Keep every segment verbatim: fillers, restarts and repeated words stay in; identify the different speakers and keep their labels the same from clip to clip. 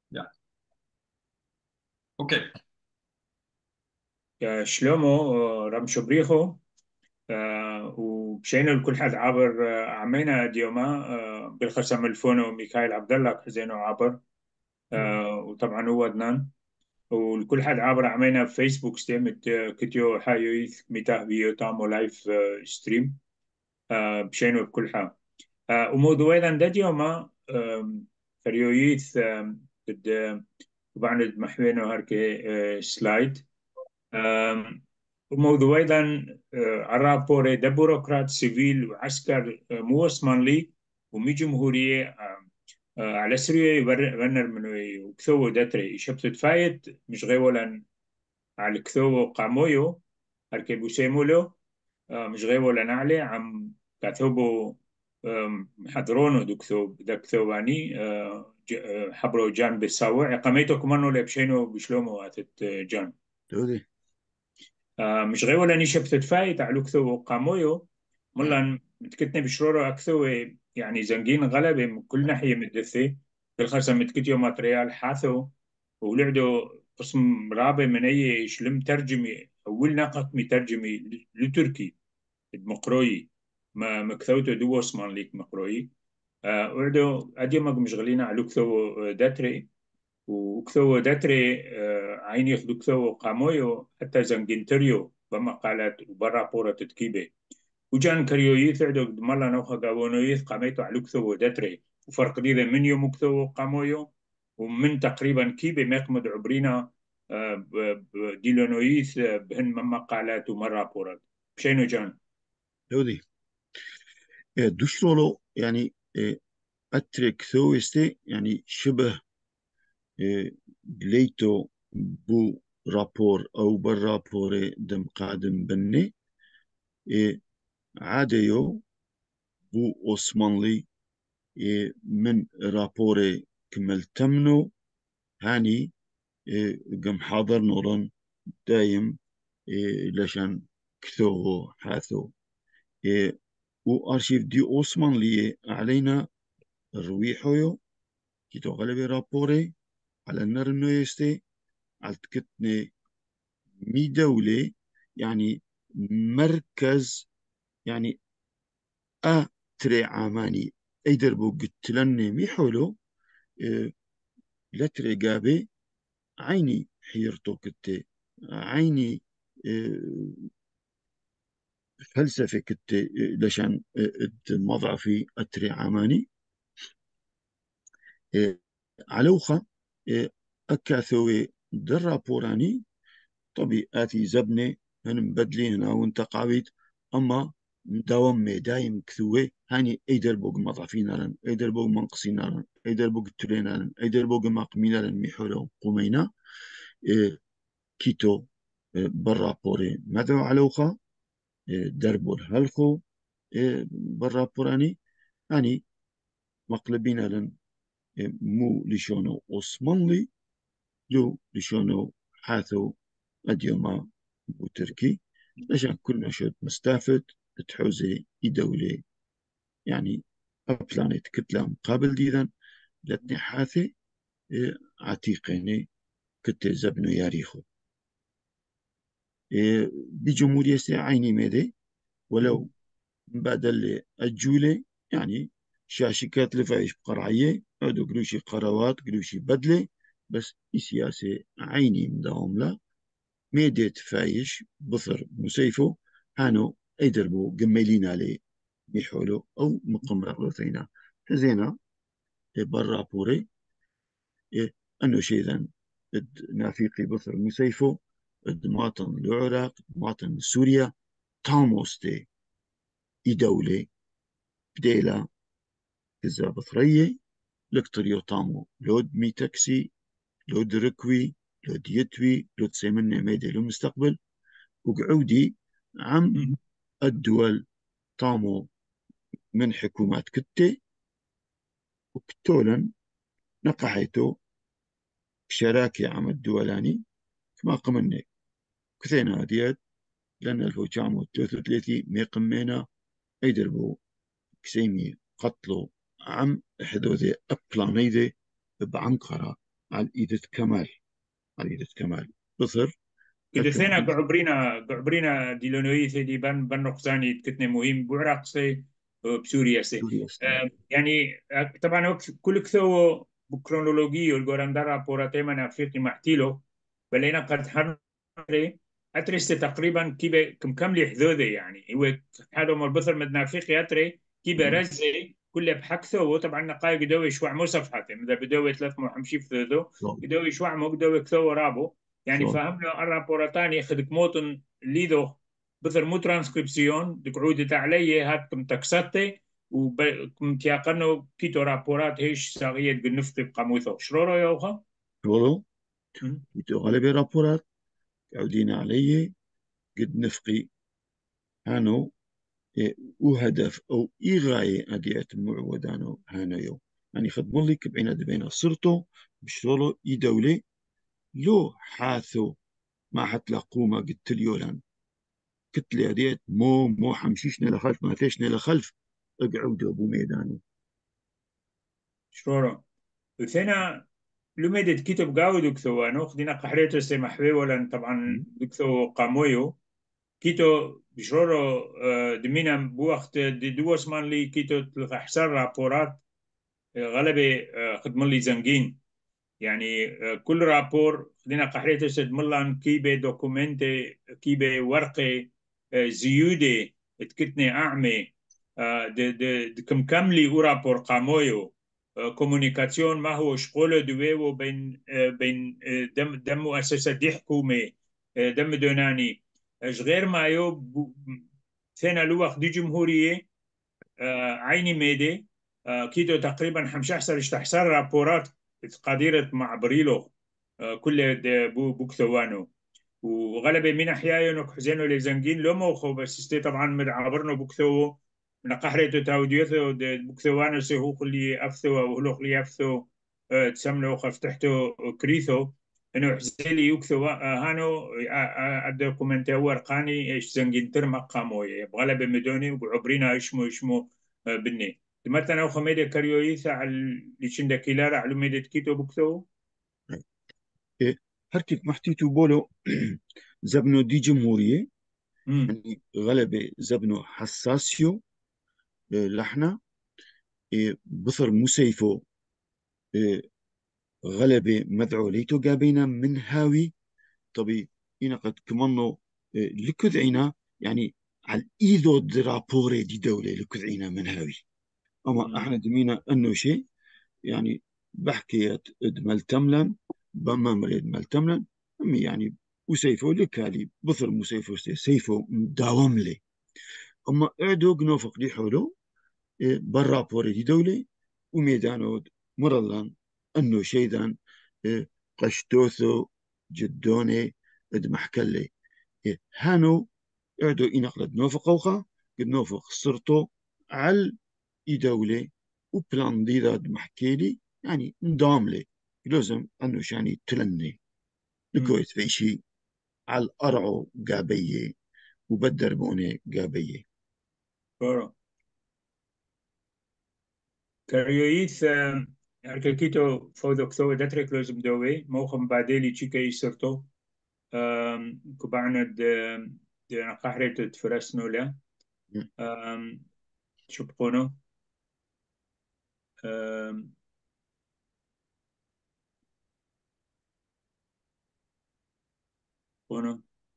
Speaker 1: Ja, اوكي.
Speaker 2: يا شلومو، آه، رم شبريخو. آه، ومشينا لكل حد عابر. آه، عمينا ديوما آه، بالخصم الفونو ميكائيل عبد الله حزينو عابر. آه، وطبعا هو عدنان. والكل حد عابر عمينا في فيسبوك ستيمت آه، كتيو حايويث ميتاه بيو تامو لايف آه، ستريم. آه، مشينا بكل حال. آه، وموضوع دا ديوما آم، فريويث آم، قد آه، طبعا محوينو هركي آه، سلايد. آم، وموضوع أيضا آه، عرابوري ده بيروقراط سيفيل وعسكر آه، مو عثمانلي ومي جمهورية آم، آه، على سرية يبرر منو وكثو داتري شبت تفايت مش غيولا على كثو قامويو هركي بوسيمولو. آه، مش غيولا نعلي عم كثوبو آم، حضرونو دو كثو دا كثواني آه، ج- آه، حبرو جان بالساوع قاميتو كمانو لبشينو بشلومو هاتت آه، جان.
Speaker 1: تودي.
Speaker 2: آه، مش غير ولا نيشة بتتفايت على كثو قامويو ملان متكتني بشرورو أكثو. يعني زنجين غلبة من كل ناحية متدثي بالخاصة متكتيو ماتريال حاثو ولعدو قسم رابع من أي شلم ترجمي أول ناقة مترجمي لتركي مقروي ما مكثوتو دو اسمان ليك مقروي. آه، وعدو أدي ما مشغلين على كثو داتري وكثو داتري آه، عين يخدو كثو قامويو حتى زنجنتريو بما قالت وبرا بورة تتكيبي وجان كريويث عدو مالا نوخا قاونويث قاميتو على كثو داتري وفرق ديدا من يوم كثو قامويو ومن تقريبا كيبي ميقمد عبرينا آه، ب- ب- ديلونويث آه، بهن مما قالت ومرا بورة شينو جان.
Speaker 1: تودي. إيه، دوشلولو يعني إيه، أترك ثويستي يعني شبه إيه، ليتو بو رابور أو بالرابور دم قادم بني إيه، عاديو بو أوسمانلي إيه، من رابوري كمل تمنو هاني إيه، قم حاضر نورن دايم إيه، لشان كثوغو حاثو إيه، وأرشيف دي أوسمانلي علينا الرويحويو كيتو غلبي رابوري على النرنو يستي على تكتني مي دولة يعني مركز يعني أ تري عاماني أيدر بو قلت لني مي حولو إيه لتري قابي عيني حيرتو كتي عيني إيه فلسفة كتي إيه لشان إيه مضع في أتري عاماني إيه علوخة إيه أكاثوي درا بوراني طبي آتي زبنة هن مبدلين هنا وانت قاويت أما دوام دايم كثوة هاني أيدر بوغ مضعفين لن أيدر بوغ منقصين لن أيدر بوغ ترين لن أيدر بوغ ماقمين لن ميحولو قومينا إيه كيتو إيه برا بوري مدعو علوخا إيه دربو الهلخو إيه برا بوراني هاني مقلبين لن إيه مو لشونو أوسمانلي لو لشونو حاثو أديوما وتركي عشان كلنا شد مستافد تحوزي دولة يعني بلانيت كتلة مقابل ديدا لتني حاثي إيه، عتيقيني كت زبنو ياريخو إيه، بجمهورية عيني ميدي ولو بعد اللي الجولة يعني شاشكات لفايش بقرعية عدو قروشي قروات قروشي بدلة بس سياسة عيني مداوم لا ميديت فايش بصر مسيفو هانو ايدربو قميلين عليه بيحولو او مقم رغلوثينا زينا برا بوري إيه، انو شيئا نافيقي بصر مسيفو مواطن العراق مواطن سوريا تاموستي اي دولة بديلا كذا بطرية لكتريو تامو لود مي تاكسي لود ركوي لود يتوي لود سيمنة ميدي للمستقبل وقعودي عم الدول طاموا من حكومات كتة وكتولا نقحيتو بشراكة عم الدولاني كما قمنا كثينا ديت لأن ألف وتسعمية وثلاثة وثلاثين ميقمينا أيدربو كسيمي قتلوا عم حدوذي أبلانيذي بعنقرة على إيدة كمال، على إيدة كمال بصر
Speaker 2: كده
Speaker 1: أكم
Speaker 2: ثنا
Speaker 1: عن
Speaker 2: قعبرينا قعبرينا ديلونويث دي بن بن نقصاني كتنة مهم بعراق سي بسوريا سي.
Speaker 1: سوريا سنة.
Speaker 2: آه، يعني آه، طبعا وقت كل كثو بكرونولوجي والجوراندارا بوراتي من أفريقي محتيلو بلينا قد حري أتريس تقريبا كيف كم كم لي حدوده يعني هو هذا مربوط مدنا أفريقيا أتري كيف رزي كله بحكثه وطبعا نقاي قدوي شوع مو صفحته إذا بدوي ثلاث محمشي في ذو قدوي شوع مو قدوي كثو ورابو يعني
Speaker 1: صوت
Speaker 2: فهمنا الرابورتاني خدك موتن ليدو بثر مو ترانسكريبسيون دك عودة علي هات كم تكستي وكم تياقنو كيتو رابورات هيش ساغية قنفتي بقاموثو شرورو يوخا؟
Speaker 1: شغلو يتو غالبي رابورات عودين علي قد نفقي هانو إيه، وهدف أو إي غاية أدية المعودانو هانيو يعني خدموا لي كبعين بين صرتو بشرولو إي دولة لو حاثو ما حتلاقوا ما قلت ليولان كتلة أديت مو مو حمشيشنا لخلف ما فيشنا لخلف اقعدوا أبو ميدانو.
Speaker 2: شرورو وثنا لمدة كتب قاود دكتو خدينا قحريتو سي محوي ولا طبعا دكتو قامويو كيتو بشرورو آه، دمينا بوقت دي دوس مان لي كيتو تلقى حسار رابورات آه، غلبة آه، خدموا لي زنقين يعني آه، كل رابور خدينا قحريتو سد ملان كيبه دوكومنتي كيبه ورقة آه، زيودة تكتني أعمى آه، د د د كم كملي او رابور قامويو آه، كومونيكاسيون ما هو شغله دويو بين آه، بين آه، دم دم مؤسسة دي حكومة آه، دم دوناني اش غير ما يو ب- ثنا لوخ دي جمهورية آه، عيني ميدي آه، كيتو تقريبا حمش أحسر اشتحسر رابورات قديرة مع بريلو آه، كل ده بو بوكتوانو وغلبة من أحياء إنه حزينو لزنجين لو موخو بس استي طبعا مدعبرنو بوكتو من قحريتو تاوديوثو ده بوكتوانو سيهو خلي أفثو أو هلو خلي أفثو آه، تسمنو خفتحتو كريثو إنه حزيلي يوكثو آه، هانو الدوكومنتي ورقاني إيش زنجين تر مقامو بغلبة مدوني وعبرينا إشمو إشمو آه، بني مثلا أو خميدة كاريويثا على اللي شندا كيلارا على ميدة كيتو بوكتو.
Speaker 1: إيه، هرتك محتيتو بولو زبنو دي جمهورية
Speaker 2: امم
Speaker 1: يعني غلبة زبنو حساسيو إيه، لحنا إيه، بصر مسيفو إيه، غلبة مدعو ليتو قابينا من هاوي طبي إنا قد كمانو إيه، لكذعينا يعني على الإيدو درابوري دي دولة لكذعينا من هاوي أما احنا دمينا أنه شيء يعني بحكيت ادمل تملا بما مريد مال تملا أمي يعني وسيفو لكالي بثر مسيفو سيفو داوم لي أما اعدو قنوفق دي حولو إيه، برا بوري دي دولي وميدانو مرلان أنه شيدان إيه، قشتوثو جدوني اد محكلي إيه، هانو اعدو إنقلد نوفق أوخا قد نوفق صرتو على اي دولة وبلان دي ذات محكيلي يعني ندام لي لازم انه شاني تلني
Speaker 2: امم
Speaker 1: لكويت في شيء على القرعو قابية وبدر بوني قابية.
Speaker 2: كاريويث أركيكيتو فوضى كثوة داتريك لازم دوي موخم بعديلي تشيكا يسرتو كبعنا د د نقحرة تفرسنو لا شو بقونو بقونو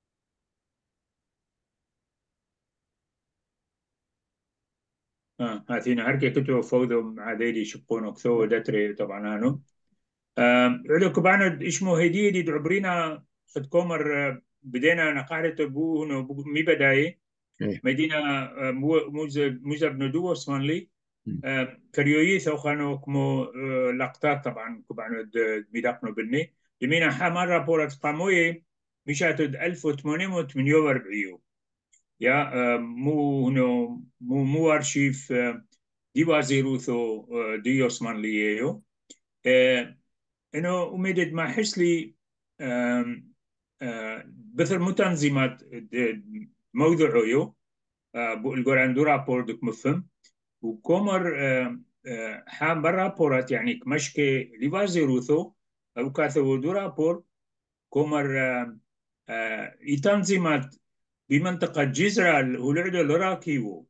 Speaker 2: اه هاتينا هركي كتو فوضى عديلي شو بقونو كثوة داتري طبعا هانو علو كبعنا إشمو هدية دي دعبرينا خد كومر آه، بدينا نقحرة بو هنو بو- مي بداية
Speaker 1: ايه.
Speaker 2: مدينة آه، مو موزة موزة بندو اسمانلي آه، كريويس أو خانو كمو آه، لقطات طبعا كبعنو ميداقنو بني يمينا حامر رابورات قاموية مشاتد ألف وثمانمائة وثمانية وأربعين يا آه، مو هنو مو مو أرشيف آه، دي وزيروثو آه، دي اسمانليو آه، انه ومدد ما حسلي آم، آه، بثر متنظمات موضوعيو الجوراندو رابور دك مفهم وكومر آه، آه، حام برا بورات يعني كمشكي لوازيروثو أو كاثو دورا بور كومر آه، آه، تنظيمات بمنطقة جزرة ولعدو لراكيو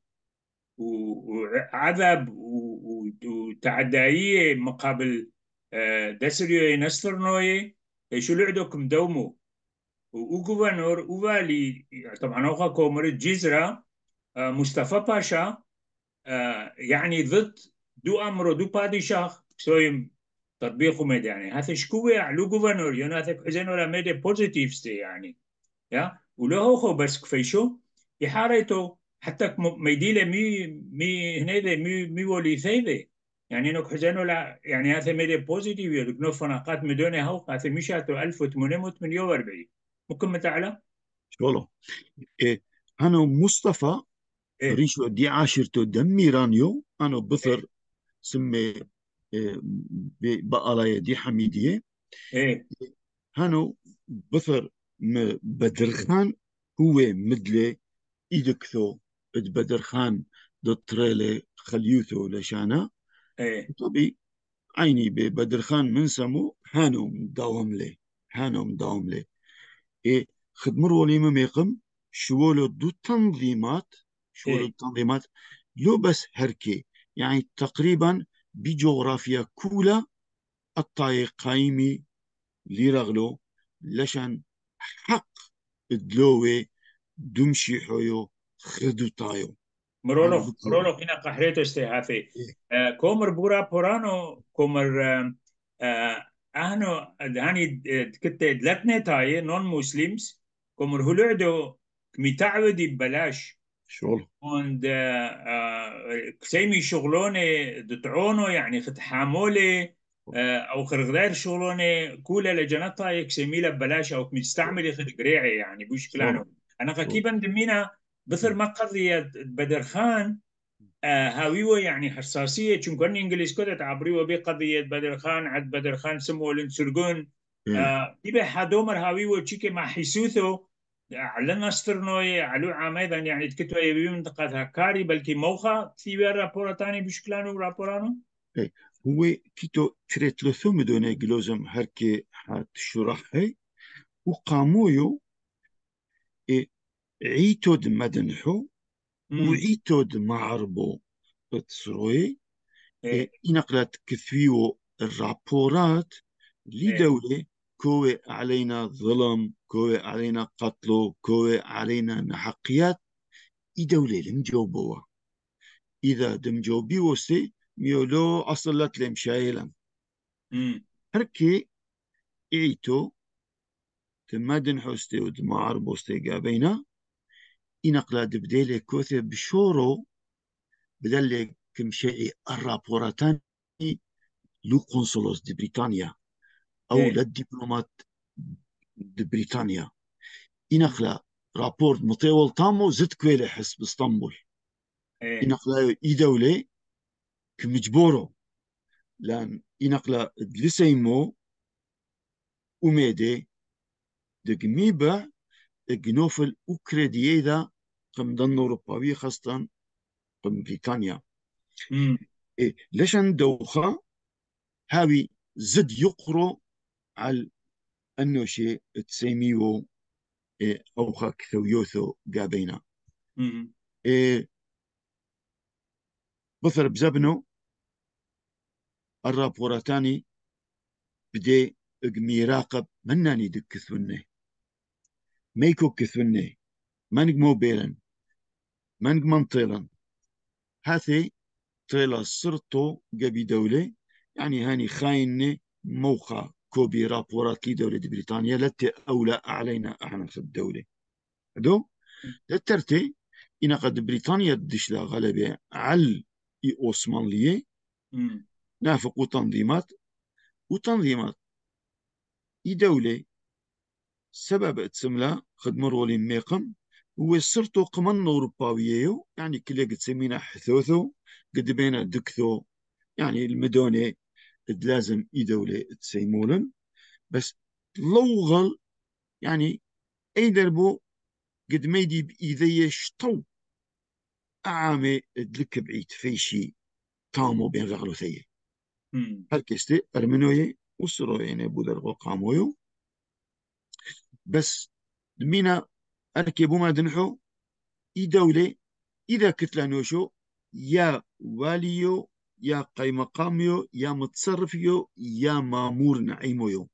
Speaker 2: وعذب و- و- وتعدائية مقابل آه، دسريو نسترنوي شو لعدوكم دومو وغوفرنور وفالي طبعا اوخا كومر جزرة آه، مصطفى باشا آه، يعني ضد دو امرو دو بادشاه سويم تطبيقه ميد يعني هذا شكوى على غوفرنور يعني هذا حزين ولا ميد بوزيتيف سي يعني يا ولو هو خو بس كفيشو يحاريتو حتى كم- ميديله مي مي هنيده مي مي ولي ثيبه يعني انك حزين ولا يعني هذا ميد بوزيتيف يدك نو فناقات مدونه هو هذا مشاتو ألف وثمانمائة وثمانية وأربعين ممكن متعلم
Speaker 1: شغله إيه أنا مصطفى
Speaker 2: ايه
Speaker 1: ريشو دي عاشرتو دميرانيو أنا بثر
Speaker 2: ايه
Speaker 1: سمي إيه بقالايا دي حميدية
Speaker 2: ايه
Speaker 1: هانو بثر م بدرخان هو مدلي إيدكثو اد بدرخان دطريلي خليوثو لشانا
Speaker 2: ايه
Speaker 1: طبي عيني ببدرخان من سمو هانو مداوم لي هانو مداوم لي إيه خدمر ولي مميقم شوولو دو تنظيمات شوولو
Speaker 2: ايه
Speaker 1: التنظيمات لو بس هركي يعني تقريبا بجغرافيا كولا الطاي قايمي ليرغلو لشان حق دلوي دمشي حيو خدو طايو أنا
Speaker 2: مرولوخ
Speaker 1: بتصور
Speaker 2: مرولوخ هنا قحريتو استهافي
Speaker 1: إيه
Speaker 2: آه كومر بورا بورانو كومر آه آه اهنو هاني كنت دلتنا تاي نون مسلمز كومر هلوعدو متعودي ببلاش
Speaker 1: شغل
Speaker 2: und كسيمي شغلوني دتعونو يعني ختحامولي آه، او خرغدير شغلوني كولا لجنتا يكسيميلا ببلاش او مستعملي خد قريعي يعني بوش
Speaker 1: شغل
Speaker 2: كلانو انا
Speaker 1: شغل
Speaker 2: غكيبا دمينا بثر ما قضية بدر خان آه، هاويو يعني حساسية چونكن انجليز كده تعبريو بقضية بدر خان عد بدر خان سمو لنسرقون
Speaker 1: إيه
Speaker 2: آه، بيبه حدومر هاويو تشيكي مع حيسوثو على نسترنوي على عميدا يعني تكتو يبي منطقة هكاري بلكي موخا في رابورة تاني بشكلانو رابورانو
Speaker 1: إيه هو كيتو تريت له ثم دون جلوزم هركي حات شرح هي وقامويو إيه عيتود مدنحو
Speaker 2: امم
Speaker 1: وعيتود معربو تصروي إيه
Speaker 2: ايه
Speaker 1: إنقلت كثيو الرابورات
Speaker 2: ايه
Speaker 1: لدولة كوي علينا ظلم كوي علينا قتل كوي علينا نحقيات إي دولة لم جوبوها إذا دم جوبي وسي ميولو أصلت لم شايلا
Speaker 2: امم
Speaker 1: هركي إيتو تمادن حوستي ودماعر بوستي قابينا إنقلا دبديلي كوثي بشورو بدل كم شيء الرابوراتاني لو قنصلوس دي بريطانيا أو
Speaker 2: ايه
Speaker 1: للدبلومات دي بريطانيا
Speaker 2: مم.
Speaker 1: إنقلا رابورت مطيول تامو زد كويلي حسب اسطنبول
Speaker 2: ايه
Speaker 1: إنقلا إي دولة كمجبورو لأن إنقلا دلسيمو وميدي دقميبا جنوفل أوكريديدا قم دن أوروبا خاصة قم بريطانيا
Speaker 2: امم
Speaker 1: إيه لشان دوخة هاوي زد يقرو على أنه شيء تسميه إيه أوخا كثويوثو قابينا
Speaker 2: امم
Speaker 1: إيه بثر بزبنو الرابوراتاني بدي اقمي راقب مناني دك كثوني ميكو كثوني منق موبيلا منق منطيلا هاثي طيلا صرتو قبي دولة يعني هاني خايني موخا كوبي رابورات لي دولة بريطانيا لتي أولى علينا احنا في الدولة دو لترتي إن قد بريطانيا دشلا غلبة على إي أوسمانلية
Speaker 2: امم
Speaker 1: نافق وتنظيمات وتنظيمات إي دولة سبب تسملا خدمر ولي ميقم هو صرتو قمن أوروباوية يعني كلي قد سمينا حثوثو قد بينا دكثو يعني المدونة لازم اي دولة تسيمولن بس لوغل يعني اي دربو قد ما يدي بإيذية شطو أعامي دلك بعيد فيشي تامو بين غغلو ثيه
Speaker 2: امم
Speaker 1: هركستي أرمنوية وسرو يعني بودر قامويو بس دمينا أركبوا ما دنحو إي دولة إذا كتلا نوشو يا واليو يا قي مقاميو يا متصرفيو يا مامور نعيميو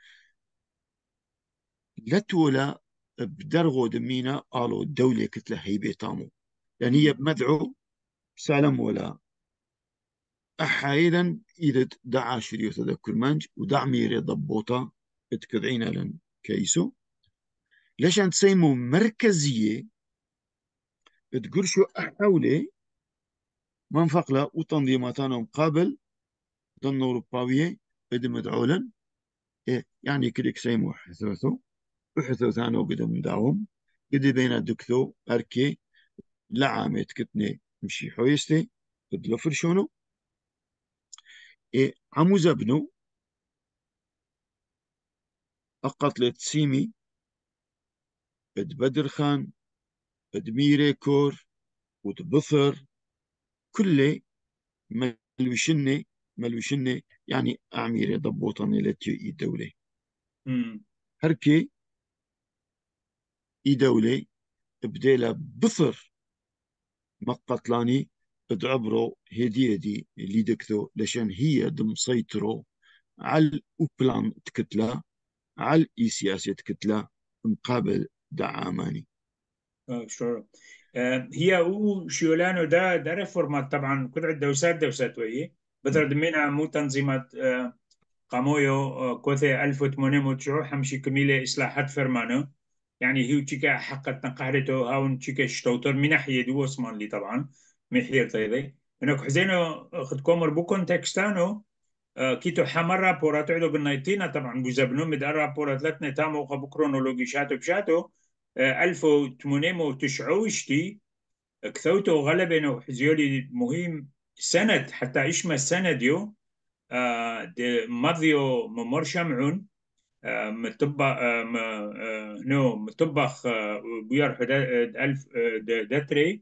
Speaker 1: لتولا بدرغو دمينا قالوا الدولة كتلا هيبة تامو يعني هي بمدعو سالم ولا أحايدا إذا دعا شريو تذكر منج ودع ميري ضبوطة اتكدعينا لن كيسو ليش أنت سيمو مركزية تقول شو أحاولي منفقلة وتنظيماتنا مقابل ضمن أوروباوية قد مدعولا إيه يعني كدك سيمو حثوثو وحثوثانو قد مدعوهم قد بين الدكتو أركي لعامت كتني مشي حويستي قد لفرشونو إيه عمو زبنو أقتلت سيمي قد بدر خان قد ميري كور وتبثر كله ملوشنة ملوشنة يعني أعميري ضبوطني لتيو إي دولة
Speaker 2: مم.
Speaker 1: هركي إي دولة بديلا بثر مقتلاني ادعبرو هدي هدي اللي دكتو لشان هي دم سيطرو على البلان تكتلا على اي سياسة تكتلا مقابل دعاماني
Speaker 2: آه، شعور آه، هي هو شيولانو ده ده ريفورمات طبعا كل عدة دوسات دوسات وهي
Speaker 1: م-
Speaker 2: بتر دمينا مو تنظيمات آه، قامويو آه، كوثي ألف وثمانمائة وتسعين حمشي كميلة إصلاحات فرمانو يعني هي تشيكا حقت نقهرته هاون تشيكا شتوتر من ناحية دو اسمان لي طبعا محير طيبي انك حزينو خد كومر بو كونتكستانو آه، كيتو حمر رابورات عدو بالنايتينا طبعا بوزبنو مدار رابورات لتنا تامو قبو كرونولوجي شاتو بشاتو آه، ألف وثمانمائة وتسعين كثوتو غلبنا حزيولي مهم سند حتى إشما السند يو آه، دي مضيو ممر شمعون آه، متبخ آه، م- آه، نو متبخ آه، بيار حدا- ألف آه، د- دتري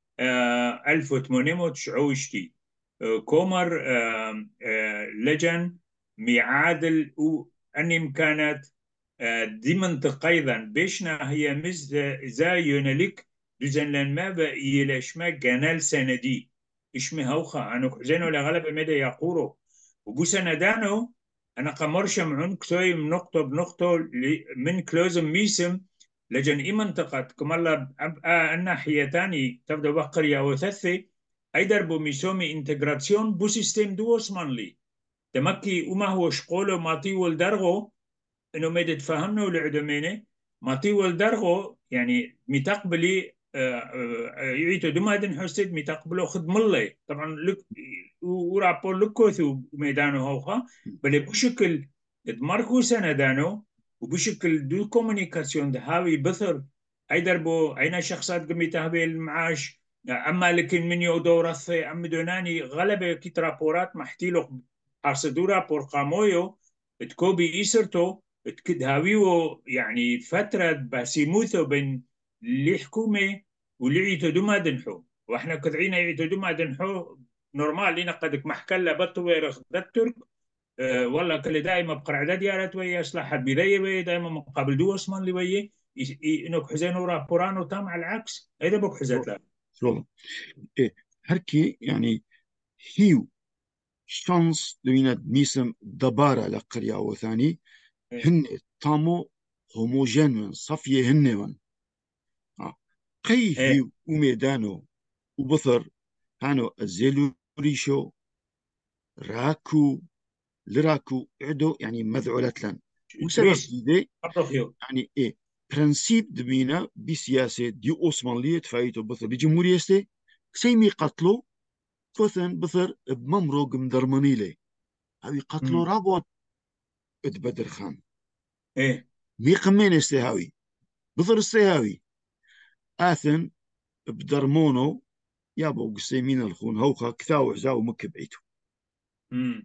Speaker 2: آه، ألف وثمانمائة وتسعين آه، كومر آه، آه، لجن ميعادل و أني كانت آه، دي منطقة أيضا بيشنا هي مز زا يونلك دوزن لان ما يلاشما جانال سندي إشمي هوخا أنا كزينو لغلب مدى يقورو وبو سندانو أنا قمرش معون كتوي من نقطة بنقطة ل- من كلوزم ميسم لجن إي منطقة كمالا أبقى الناحية تاني تبدأ بقرية وثثي أيدر بو ميسومي انتجراسيون بو سيستم دو osmanli تمكي وما هو شقوله ماطي والدرغو انه ما يتفهمنا ولعدمينه ما طيول درغو يعني متقبلي آه، آه، يعيتو دم هادن حسيت متقبلو خدم الله طبعا لك ورابور لكوثو ميدانو هوخا بل بشكل ماركو سندانو وبشكل دو كومونيكاسيون ده هاوي بثر اي دربو اين شخصات قمي تهبي المعاش اما لكن من يودو رثي ام دوناني غلبة كيت رابورات محتيلو حرصدو رابور قامويو تكوبي إيسرتو تكدهاويو يعني فترة بسيموثو بين اللي حكومة واللي يتدو دنحو واحنا كدعينا يتدو ما دنحو نورمال لنا قدك محكلة بطوير الترك أه والله كل دائما بقرع ديارات ويا اصلاحات بداية ويا دائما مقابل دو اسمان اللي ويا انك حزينو رابورانو تام على العكس ايضا بك حزت لا
Speaker 1: شغل إيه هركي يعني هيو شانس دوينة ميسم دبارة لقرية وثاني هن تامو هوموجين من صفية هن من آه. قي
Speaker 2: ايه
Speaker 1: هيو وميدانو وبثر هانو الزيلو ريشو راكو لراكو عدو يعني مذعولة لن وسبب
Speaker 2: تريس
Speaker 1: دي
Speaker 2: أبرخيو
Speaker 1: يعني ايه برنسيب دمينا بسياسة دي أوسمانلية تفايتو بثر بجمهورية سي سيمي قتلو فثن بثر بممرو قمدرماني لي هاوي قتلو رابون اد بدر خان
Speaker 2: ايه
Speaker 1: مي قمين استهاوي بثر استهاوي آثن بدرمونو يابو قسيمين الخون هوخا كثاو عزاو مكبعيتو
Speaker 2: امم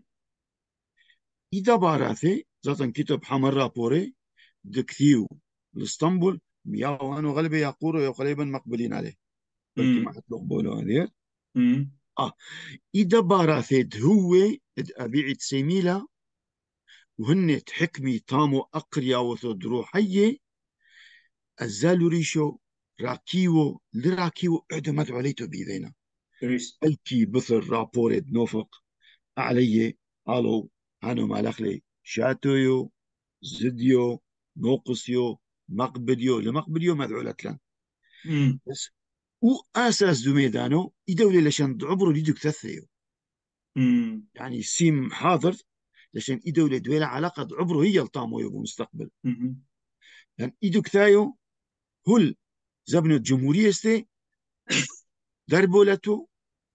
Speaker 1: إذا باراثي زاتن كتب حمر رابوري دكثيو لاسطنبول مياو أنو غالبا يقولوا يا غالبا مقبلين عليه بلكي ما
Speaker 2: امم
Speaker 1: حتلو قبولو هذير
Speaker 2: امم
Speaker 1: آه إذا باراثي هو اد أبيعت سيميلا وهن تحكمي تامو أقريا وثدرو حية الزالو ريشو راكيو لراكيو اعدو مدعو عليتو بيذينا
Speaker 2: درست.
Speaker 1: الكي بثر رابورد نوفق علي الو هانو مالخلي شاتويو زديو نوقسيو مقبديو لمقبديو مدعو لتلان
Speaker 2: امم.
Speaker 1: بس واساس دو ميدانو يدولي لشان عبرو ليدوك تثيو
Speaker 2: امم.
Speaker 1: يعني سيم حاضر لشان يدولي دويلة علاقة عبرو هي الطامو يبو مستقبل
Speaker 2: امم.
Speaker 1: لان يدوك ثايو هل زبنو الجمهورية استي دربولتو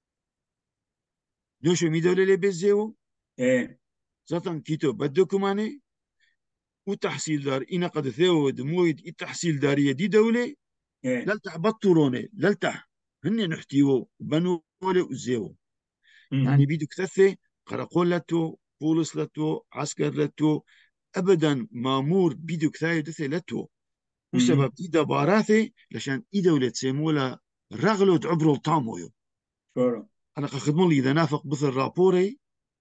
Speaker 1: نوشو ميدولي لي بيزيو
Speaker 2: ايه.
Speaker 1: زاتن كيتو بدو كماني وتحصيل دار إنا قد ثيو دمويد التحصيل دارية دي دولة
Speaker 2: ايه.
Speaker 1: للتح بطروني للتح هن نحتيو بنو ولي وزيو يعني
Speaker 2: امم.
Speaker 1: بيدو كثثة قرقول لتو بولس لتو عسكر لتو أبدا مامور بيدو كثايو دثي لتو
Speaker 2: امم.
Speaker 1: وسبب إيدا باراثي لشان إيدا ولد سيمولا رغلو تعبرو الطامويو
Speaker 2: شورو.
Speaker 1: أنا خدمون لي إذا نافق بثل رابوري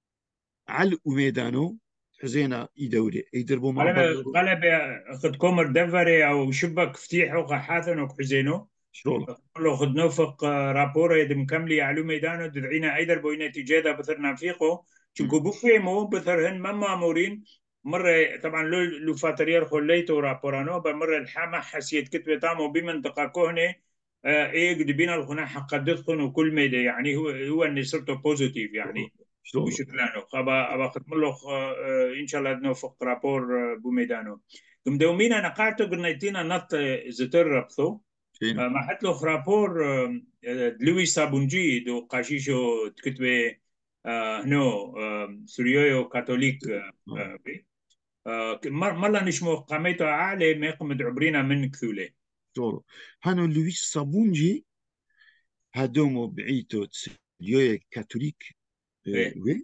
Speaker 1: على وميدانو حزينا إيدولي يدربوا مع بعض
Speaker 2: قلب قلب خد كومر دفري او شبك فتيحو قحاثن وكحزينو.
Speaker 1: شغل
Speaker 2: لو خد نوفق رابورة يدم كملي علو ميدانو ددعينا ايدر بوينة تجيدا بثرنا فيقو شنكو بفيمو بثرهن مما مورين مرة طبعا لو لو فاترير خليتو رابورانو بمرة الحامة حسيت كتبة تامو بمنطقة كهنة. آه، ايه قد بينا الخنا حق دخن وكل ميدا يعني هو هو اني صرت بوزيتيف يعني.
Speaker 1: شغل
Speaker 2: وشكلانو خبا ابا خدم له آه، ان شاء الله نوفق رابور آه، بوميدانو. دم دومينا انا قاعدة قلنا نط زتر ربطو.
Speaker 1: فينا
Speaker 2: ما حت له خرابور آه، آه، دلوي صابونجي دو قاشيشو تكتبه آه، هنو آه، سوريو كاثوليك آه،
Speaker 1: آه.
Speaker 2: آه، بي. آه، مر- مرة نشمو قاميته أعلى ما يقوم عبرينا من كثولة.
Speaker 1: شغل هانو لويس صابونجي هادومو بعيتو تسليو كاثوليك آه،
Speaker 2: إيه.
Speaker 1: وي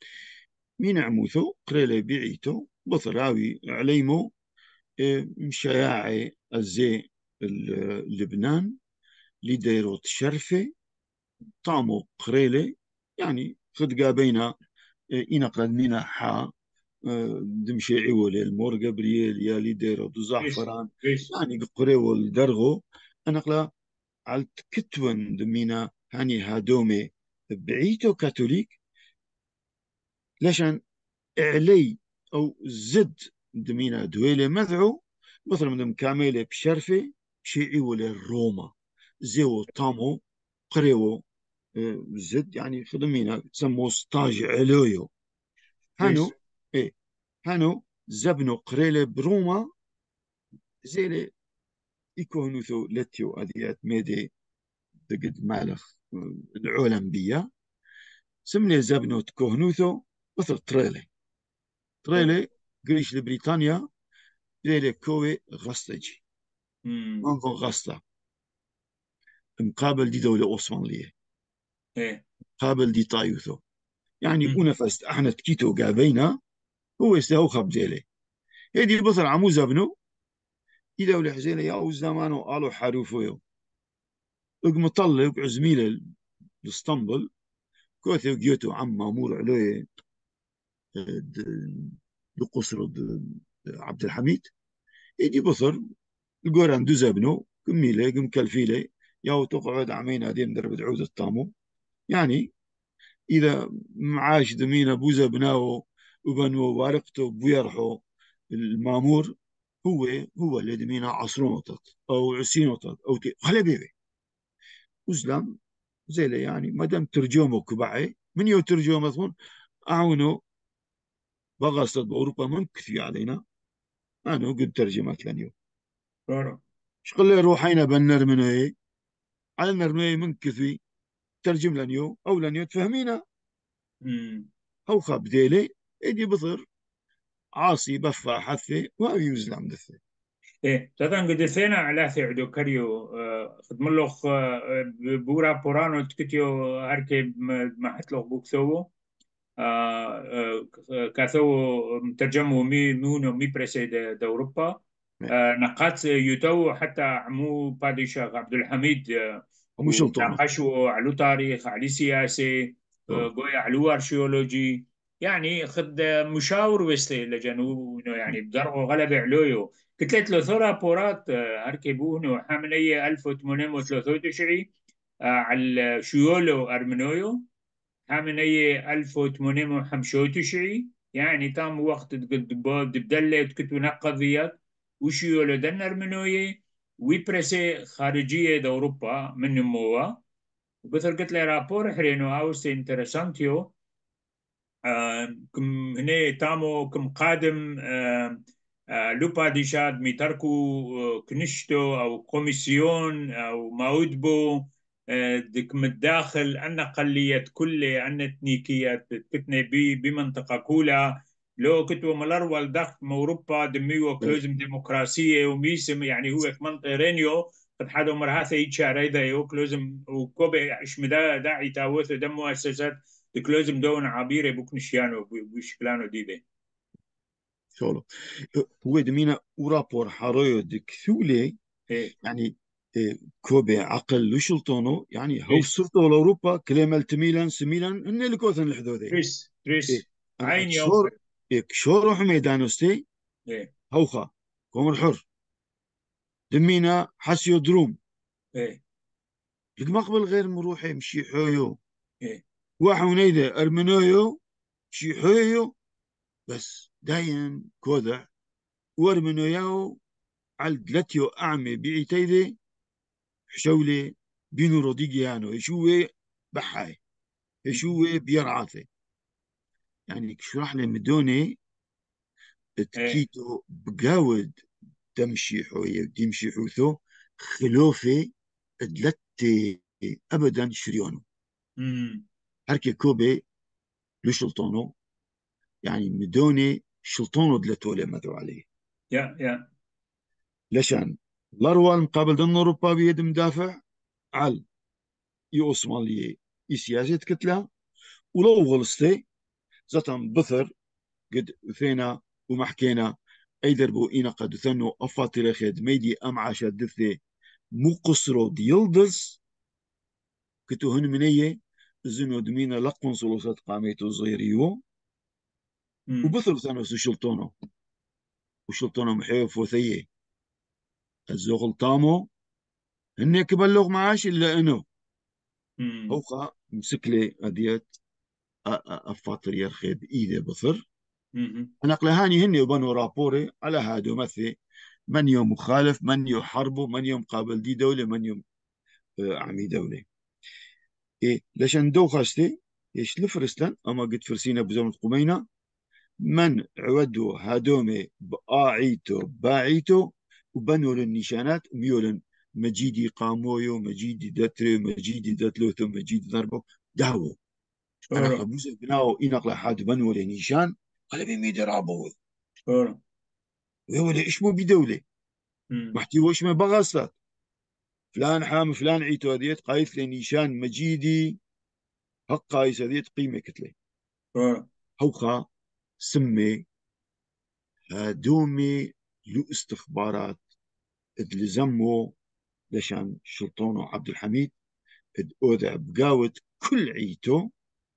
Speaker 1: مين عموثو قريلة بعيتو بثراوي عليمو آه، مشاياعي الزي ال- لبنان لديرو تشرفة طامو قريلة يعني خد قابينا آه، إنا قد منا حا آه، دمشي عيولي المور جبريل يا ليديرو دو
Speaker 2: بيس.
Speaker 1: زعفران
Speaker 2: بيس.
Speaker 1: يعني قريو الدرغو أنا قلا على كتون دمينا هاني هادومي بعيتو كاثوليك لشان علي أو زد دمينا دويلة مذعو مثلا من كاميلة بشرفة شيعي ولا روما زيو طامو قريو آه، زد يعني خدمينا سمو ستاج علويو
Speaker 2: بيس.
Speaker 1: هانو إيه هانو زبنو قريلة بروما زيلي يكونوا ثو لتيو أديات ميدي دقد مالخ آه، العالم بيا سمني زبنو تكوهنوثو مثل تريلي
Speaker 2: شكرا.
Speaker 1: تريلي قريش لبريطانيا ليلة كوي غستجي
Speaker 2: أمم.
Speaker 1: منغو غستا مقابل دي دولة عثمانية
Speaker 2: إيه.
Speaker 1: قابل دي طايوثو يعني
Speaker 2: أمم.
Speaker 1: ونفست احنا تكيتو قابينا هو يستهو خبزيلي هيدي البصر عمو زبنو دي دولة حزينة يا أو زمانو قالوا حاروفو اقم طلق عزميلة لاسطنبول كوثي وجيتو عم مامور عليه لقصر عبد الحميد يجي بصر الجوران دو زبنو كميلة قم كالفيلة ياو تقعد عمين هذين درب عود الطامو يعني إذا معاش دمينا بوزا بناو وبنو وارقته بيرحو المامور هو هو اللي دمينا عصرونطت أو عسينوطت أو تي خلي بيبي وزلام زي اللي يعني ما دام ترجمه كبعي من يو ترجمه مثلا أعونوا بغصت بأوروبا من كثي علينا أنا قد ترجمت لنيو
Speaker 2: شكرا.
Speaker 1: شقل روحينا بالنرمني على النرمني من كثي ترجم لنيو أو لنيو تفهمينا
Speaker 2: أمم.
Speaker 1: هو خاب ديلي إدي بصر عاصي بفا حثي وهو يوزلام دثي
Speaker 2: إيه تاتان قد ثينا على ثعدو كريو آه، خدم له آه، بورا بورانو تكتيو هركب ما حتلو بوكثو كاثو مترجمو مي مونو مي بريسي د اوروبا. آه، نقاط يوتو حتى عمو بادشاه عبد الحميد آه،
Speaker 1: ومش شلطونة
Speaker 2: وناقشوا على تاريخ على سياسة. آه، قوي على أرشيولوجي. يعني خد مشاور ويستي لجنو إنه يعني بدرعوا غلبة علويو قلت له ثورة بورات هركبونه حاملية ألف وثمانمائة وثلاثة وتسعين على شيولو أرمنويو حاملية ألف وثمانمائة وخمسة وتسعين يعني تام وقت قد بدلت كنت نقضيات وشيولو دن أرمنوية ويبرسي خارجية أوروبا من موا وبثر قلت له رابور حرينو هاوس انترسانتيو آه، كم هنا تامو كم قادم آه، آه، لوبا ديشاد ميتركو آه، كنشتو أو كوميسيون أو ماودبو آه، دك متداخل أن أقلية كل أن إثنيكية كتنة بي بمنطقة كولا لو كتو ملرول ضغط أوروبا دميو
Speaker 1: إيه،
Speaker 2: كلوزم ديمقراسية وميسم يعني هو منطقة رينيو قد حدا مرهاثة يتشاري ذا يو كلوزم وكوبي اشمدا داعي تاوث دم مؤسسات لازم دون عبيرة بوكنشيانو بشكلانو ديدي
Speaker 1: شغله هو دمينا ورابور حرايو دك ثولي
Speaker 2: ايه
Speaker 1: يعني إيه، كوبي عقل لشلطونو يعني هو
Speaker 2: تريس
Speaker 1: صرتو لأوروبا كلمة ميلان سميلان إن اللي كوثن الحدودي
Speaker 2: تريس
Speaker 1: إيه
Speaker 2: تريس
Speaker 1: أنا
Speaker 2: عين
Speaker 1: أكشور
Speaker 2: يوفر
Speaker 1: إيه كشور حميدانوستي
Speaker 2: ايه
Speaker 1: هوخا كومر حر دمينا حسيو دروم
Speaker 2: ايه
Speaker 1: لك مقبل غير مروحي مشي حويو
Speaker 2: ايه
Speaker 1: وحونيدا أرمنويو مشي حويو بس دايم كوذا وارمنوياو على الجلاتيو أعمي بيعتيدي حشولي بينو روديجيانو يشوي بحاي يشوي بيرعاثي يعني شرح لي مدوني
Speaker 2: ايه
Speaker 1: تكيتو بقاود تمشي حوية تمشي حوثو خلوفي دلتي أبدا شريونو
Speaker 2: امم
Speaker 1: هركي كوبي لشلطونو يعني مدوني شلطونو دلتولي مدعو عليه
Speaker 2: يا يا
Speaker 1: لشان الأروى المقابل ضمن أوروبا بيد مدافع على يوصمالي سياسة كتلة ولو غلستي زتم بثر قد ثينا ومحكينا أي دربو إينا قد ثنو أفاتي خيد ميدي أم عاشا دثي مو قصرو ديلدز كتو هن منية زنو دمينا لقون صلوصات قاميتو صغيريو
Speaker 2: امم
Speaker 1: وبثر ثانو سشلطونو وشلطونو محيو فوثية الزغل تامو هن كبلغ معاش إلا إنو
Speaker 2: امم
Speaker 1: هوقا مسكلي أديت أفاتر يرخي بإيدي بثر
Speaker 2: امم
Speaker 1: نقلهاني هني وبنو رابوري على هادو مثي من يوم مخالف من يحاربه من يوم قابل دي دولة من يوم آه، عمي دولة إيه لشان دو خاستي إيش لفرستن أما قد فرسينا بزمن قمينة من عودو هادومي بآعيتو باعيتو وبنوا للنشانات ميولن مجيدي قامويو مجيدي دتري مجيدي دتلوثو مجيدي ضربو داو أنا
Speaker 2: شورو
Speaker 1: قبوز بناو إنقل حاد بنوا لنشان قال بيمي رابو
Speaker 2: شورو
Speaker 1: ولا إيش مو بدولة
Speaker 2: امم
Speaker 1: محتي وش ما بغصت فلان حام فلان عيتو هذيت قايت لي نيشان مجيدي حق قايس هذيت قيمة كتلي
Speaker 2: شورو
Speaker 1: هوخا سمي هادومي لو استخبارات اللي زمو لشان شلطونو عبد الحميد اد اودع بقاوة كل عيتو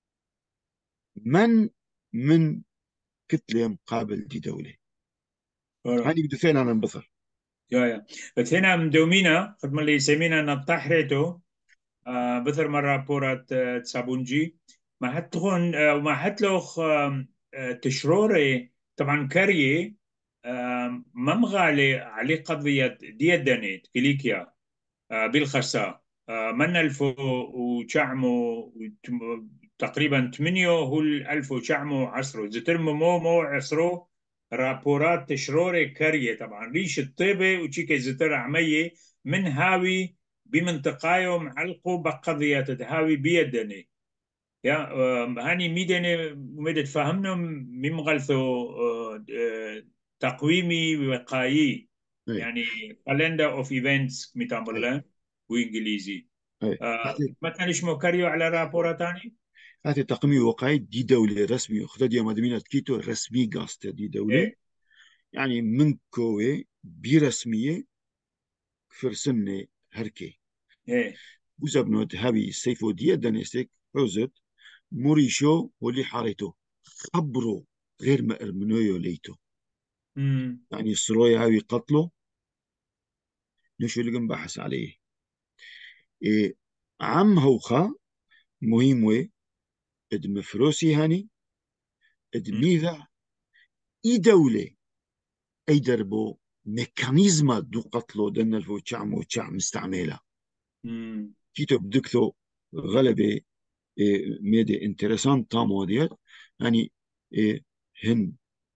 Speaker 1: من من كتلة مقابل دي دولة
Speaker 2: شورو
Speaker 1: هاني بدو فعلا انبثر
Speaker 2: يا يا بس هنا مدومينا قد ما اللي يسمينا نبتحريتو آه بثر مرة بورات آه تسابونجي ما حتخون آه وما حتلوخ آه آه تشروري طبعا كاريه آه ممغالي علي قضية ديدنيت كليكيا آه بالخسا آه من ألفو وشعمو تقريبا ثمانية هو الألف وشعمو عصرو زترم مو مو عصرو رابورات تشروري كاريه طبعا ريش الطيبة وشيكي زتر عمية من هاوي بمنطقايهم علقوا بقضية هاوي بيدني يا آه، هاني ميدني مدد فهمنا ممغلثو آه، آه، تقويمي وقائي
Speaker 1: اي
Speaker 2: يعني calendar of events
Speaker 1: اي
Speaker 2: متعمل وإنجليزي
Speaker 1: اي
Speaker 2: آه،
Speaker 1: هاتي
Speaker 2: ما كان اسمه كاريو على رابورة تاني
Speaker 1: هاتي تقمي وقعي دي دولة رسمي اختدي مدمينة كيتو رسمي قاست دي دولة
Speaker 2: ايه
Speaker 1: يعني من كوي برسمية فرسمني هركي
Speaker 2: ايه
Speaker 1: وزبنوت هابي سيفو دي دانيستيك حوزت موريشو واللي حاريتو خبروا غير ما ارمنويو ليتو.
Speaker 2: مم.
Speaker 1: يعني السرويا هاوي قتله نشو اللي بحث عليه. إيه عم هوخا مهم وي ادم فروسي هاني
Speaker 2: مم.
Speaker 1: ادميذا اي دولة اي دربو ميكانيزما دو قتلو دن الفو تشعم وتشعم مستعملة
Speaker 2: مم.
Speaker 1: كيتو بدكتو غلبة إيه ميدي انترسان تامو ديت يعني إيه هن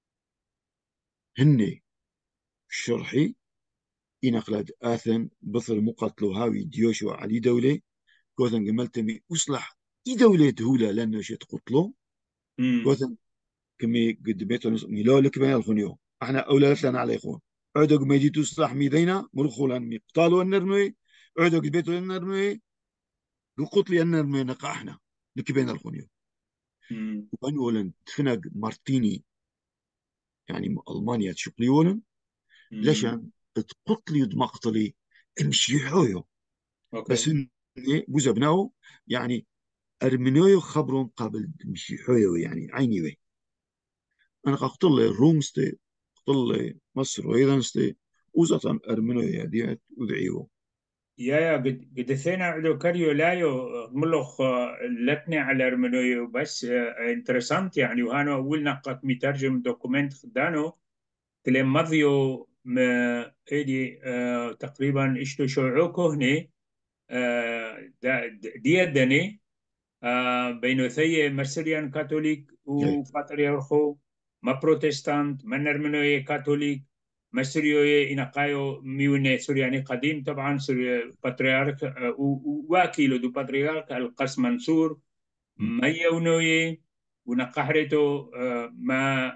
Speaker 1: هن شرحي إنقلد آثن بثر مقتلو هاوي ديوشو علي دولة كوثن قملتمي أصلح إي دولة هولا لأنه شت قتلو
Speaker 2: مم.
Speaker 1: كوثن كمي قد بيتو نص ميلو لك بين الخنيو احنا أولاد لنا على إخوان عودو ما يجي تصلح ميدينا مرخو لان مقتالو النرمي عودو قد بيتو النرمي قتلي النرمي نقا احنا لك بين الخنيو
Speaker 2: مم.
Speaker 1: وأن ولن تفنق مارتيني يعني ألمانيا تشقلي ولن
Speaker 2: مم.
Speaker 1: لشان تقتلي مقتلي امشي حويو بس
Speaker 2: اوكي.
Speaker 1: إن بوز ابنائه يعني ارمنيو خبرهم قبل مشي حويو يعني عيني وي انا قلت له الروم ستي قلت له مصر وايضا ستي وزة ارمنيو ديت ودعيو.
Speaker 2: يا يا قد قد ثينا عدو كاريو لايو ملوخ آه، لتني على ارمنيو بس انترسانت يعني وهانو اول نقط مترجم دوكومنت خدانو كلام ماضيو ما ايدي آه تقريبا اشتو شوعوكو هني آه دا- دي دني آه بين ثي مرسليان كاثوليك
Speaker 1: ايه
Speaker 2: وباتريارخو ما بروتستانت ما نرمنوي كاثوليك مسريوي إنقايو ميوني سورياني قديم طبعا سوريا باتريارك آه وواكيلو دو باتريارك القس منصور ما يونوي ونقحرته آه ما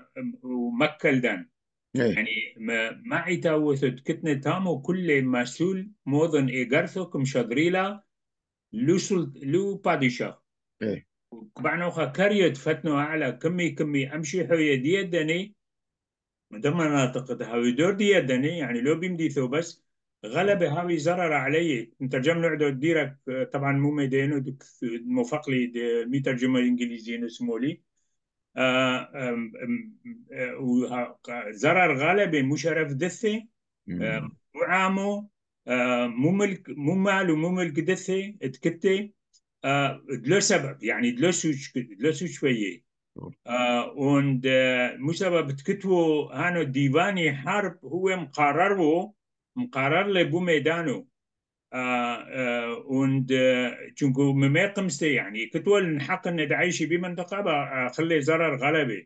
Speaker 2: ومكلدان
Speaker 1: ايه
Speaker 2: يعني ما ما عيتا وثت كتنة تامو كل مسؤول موضن إيجارثو كم شادريلا لو سلط لو بادشاه
Speaker 1: ايه
Speaker 2: كبعنوخا كاريوت فتنو على كمي كمي أمشي حوية دي دني ده مناطق هاوي دور دي دني يعني لو بيمدي ثو بس غلب هاوي زرر علي مترجم له عدو ديرك طبعا مو ميدينو موفق لي مي ترجمة إنجليزية اسمولي آه، آم، آم، آه، وه- زرر غلب مشرف دثي آه، وعامو آه، مو ملك مو مال ومو ملك دثي اتكتي آه، دلو سبب يعني دلو سوش دلو سوش شوية آه، und آه، مو سبب تكتو هانو ديواني حرب هو مقرره مقرر له بو ميدانو آه، آه، und آه، چونكو مميقمستي يعني كتول نحق ان دعيشي بمنطقة آه، خلي زرر غلبي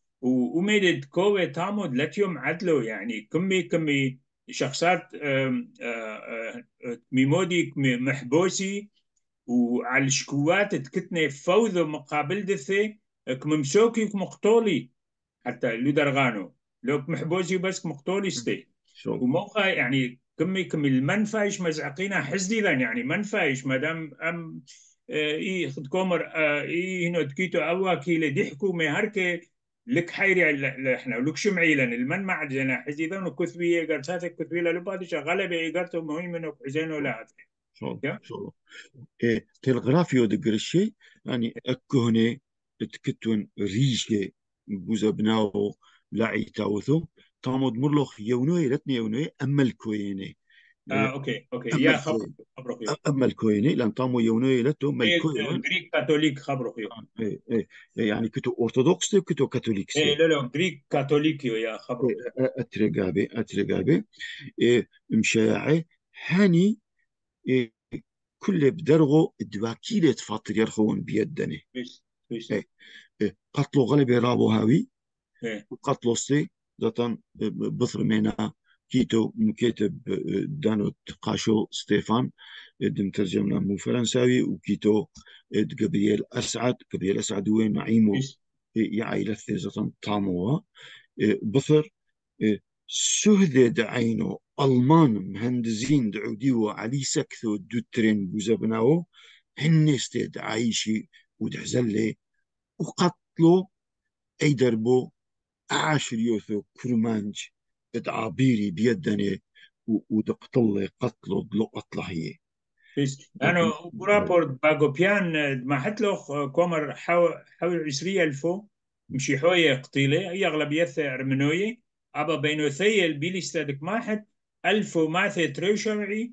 Speaker 2: وميدد كوي تامود لتيوم عدلو يعني كمي كمي شخصات آم، آه، آه، ميمودي محبوسي وعلى الشكوات تكتني فوضى مقابل دثي كممسوكي كمقتولي حتى لو درغانو لو محبوسي بس مقتولي ستي
Speaker 1: شغل
Speaker 2: وموقع يعني كمي كمي المنفايش مزعقينا حزدي لن يعني منفايش مادام ام آه، اي خد كومر آه، اي هنا تكيتو اوا كيلي ضحكوا مي هركي لك حيري ل- احنا ولك شمعي لن المن مع جنا حزي ذا كثبي قرصات كثبي لا لبادي شغاله بيقرتو مهم انه حزينه لا
Speaker 1: شغل
Speaker 2: يا
Speaker 1: شغل إيه تلغرافيو دقرشي يعني أكهني تكتون ريشة بوزا بناو لاعي تاوثو تامود مرلوخ يونوي رتني يونوي أما الكويني
Speaker 2: اه
Speaker 1: إيه
Speaker 2: اوكي اوكي
Speaker 1: أما
Speaker 2: يا خبر
Speaker 1: الكوين
Speaker 2: خبرك يو
Speaker 1: أما الكويني لأن تامو يونوي لتو ما
Speaker 2: ايه
Speaker 1: الكوين
Speaker 2: جريك كاثوليك خبرك يو
Speaker 1: إيه إيه إيه يعني كتو أرثوذكس كتو
Speaker 2: ايه
Speaker 1: كاثوليكس
Speaker 2: لا لا جريك كاثوليك يو يا خبرك يو
Speaker 1: أترقابي أترقابي إيه مشاعي هاني إيه كل بدرغو دواكيلة فاطر يرخون بيدني
Speaker 2: بس بس
Speaker 1: إيه إيه قتلوا غلبي رابو هاوي
Speaker 2: ايه
Speaker 1: وقتلوا سي ذاتن بثر مينا كيتو مكتب دانو تقاشو ستيفان دم ترجمنا مو فرنساوي وكيتو جابرييل أسعد جابرييل أسعد وين نعيمو
Speaker 2: بس
Speaker 1: يا عائلة ذاتن طاموا بثر سهدد عينو ألمان مهندزين دعوديو علي سكثو دوترين بوزبناو هن استيد عايشي ودعزلي وقتلوا أي دربو عاشريوثو كرمانج ادعابيري بيدني ودقتل قتلوا دلو قتله هي
Speaker 2: بس انا ورابورت باغوبيان ما حتلو كومر حو حول عشرين ألف مشي حوية قتيلة هي أغلبيتها أرمنوية. أبا بينوثية البيليستاتك ماحت ألف وماثة تريشرعي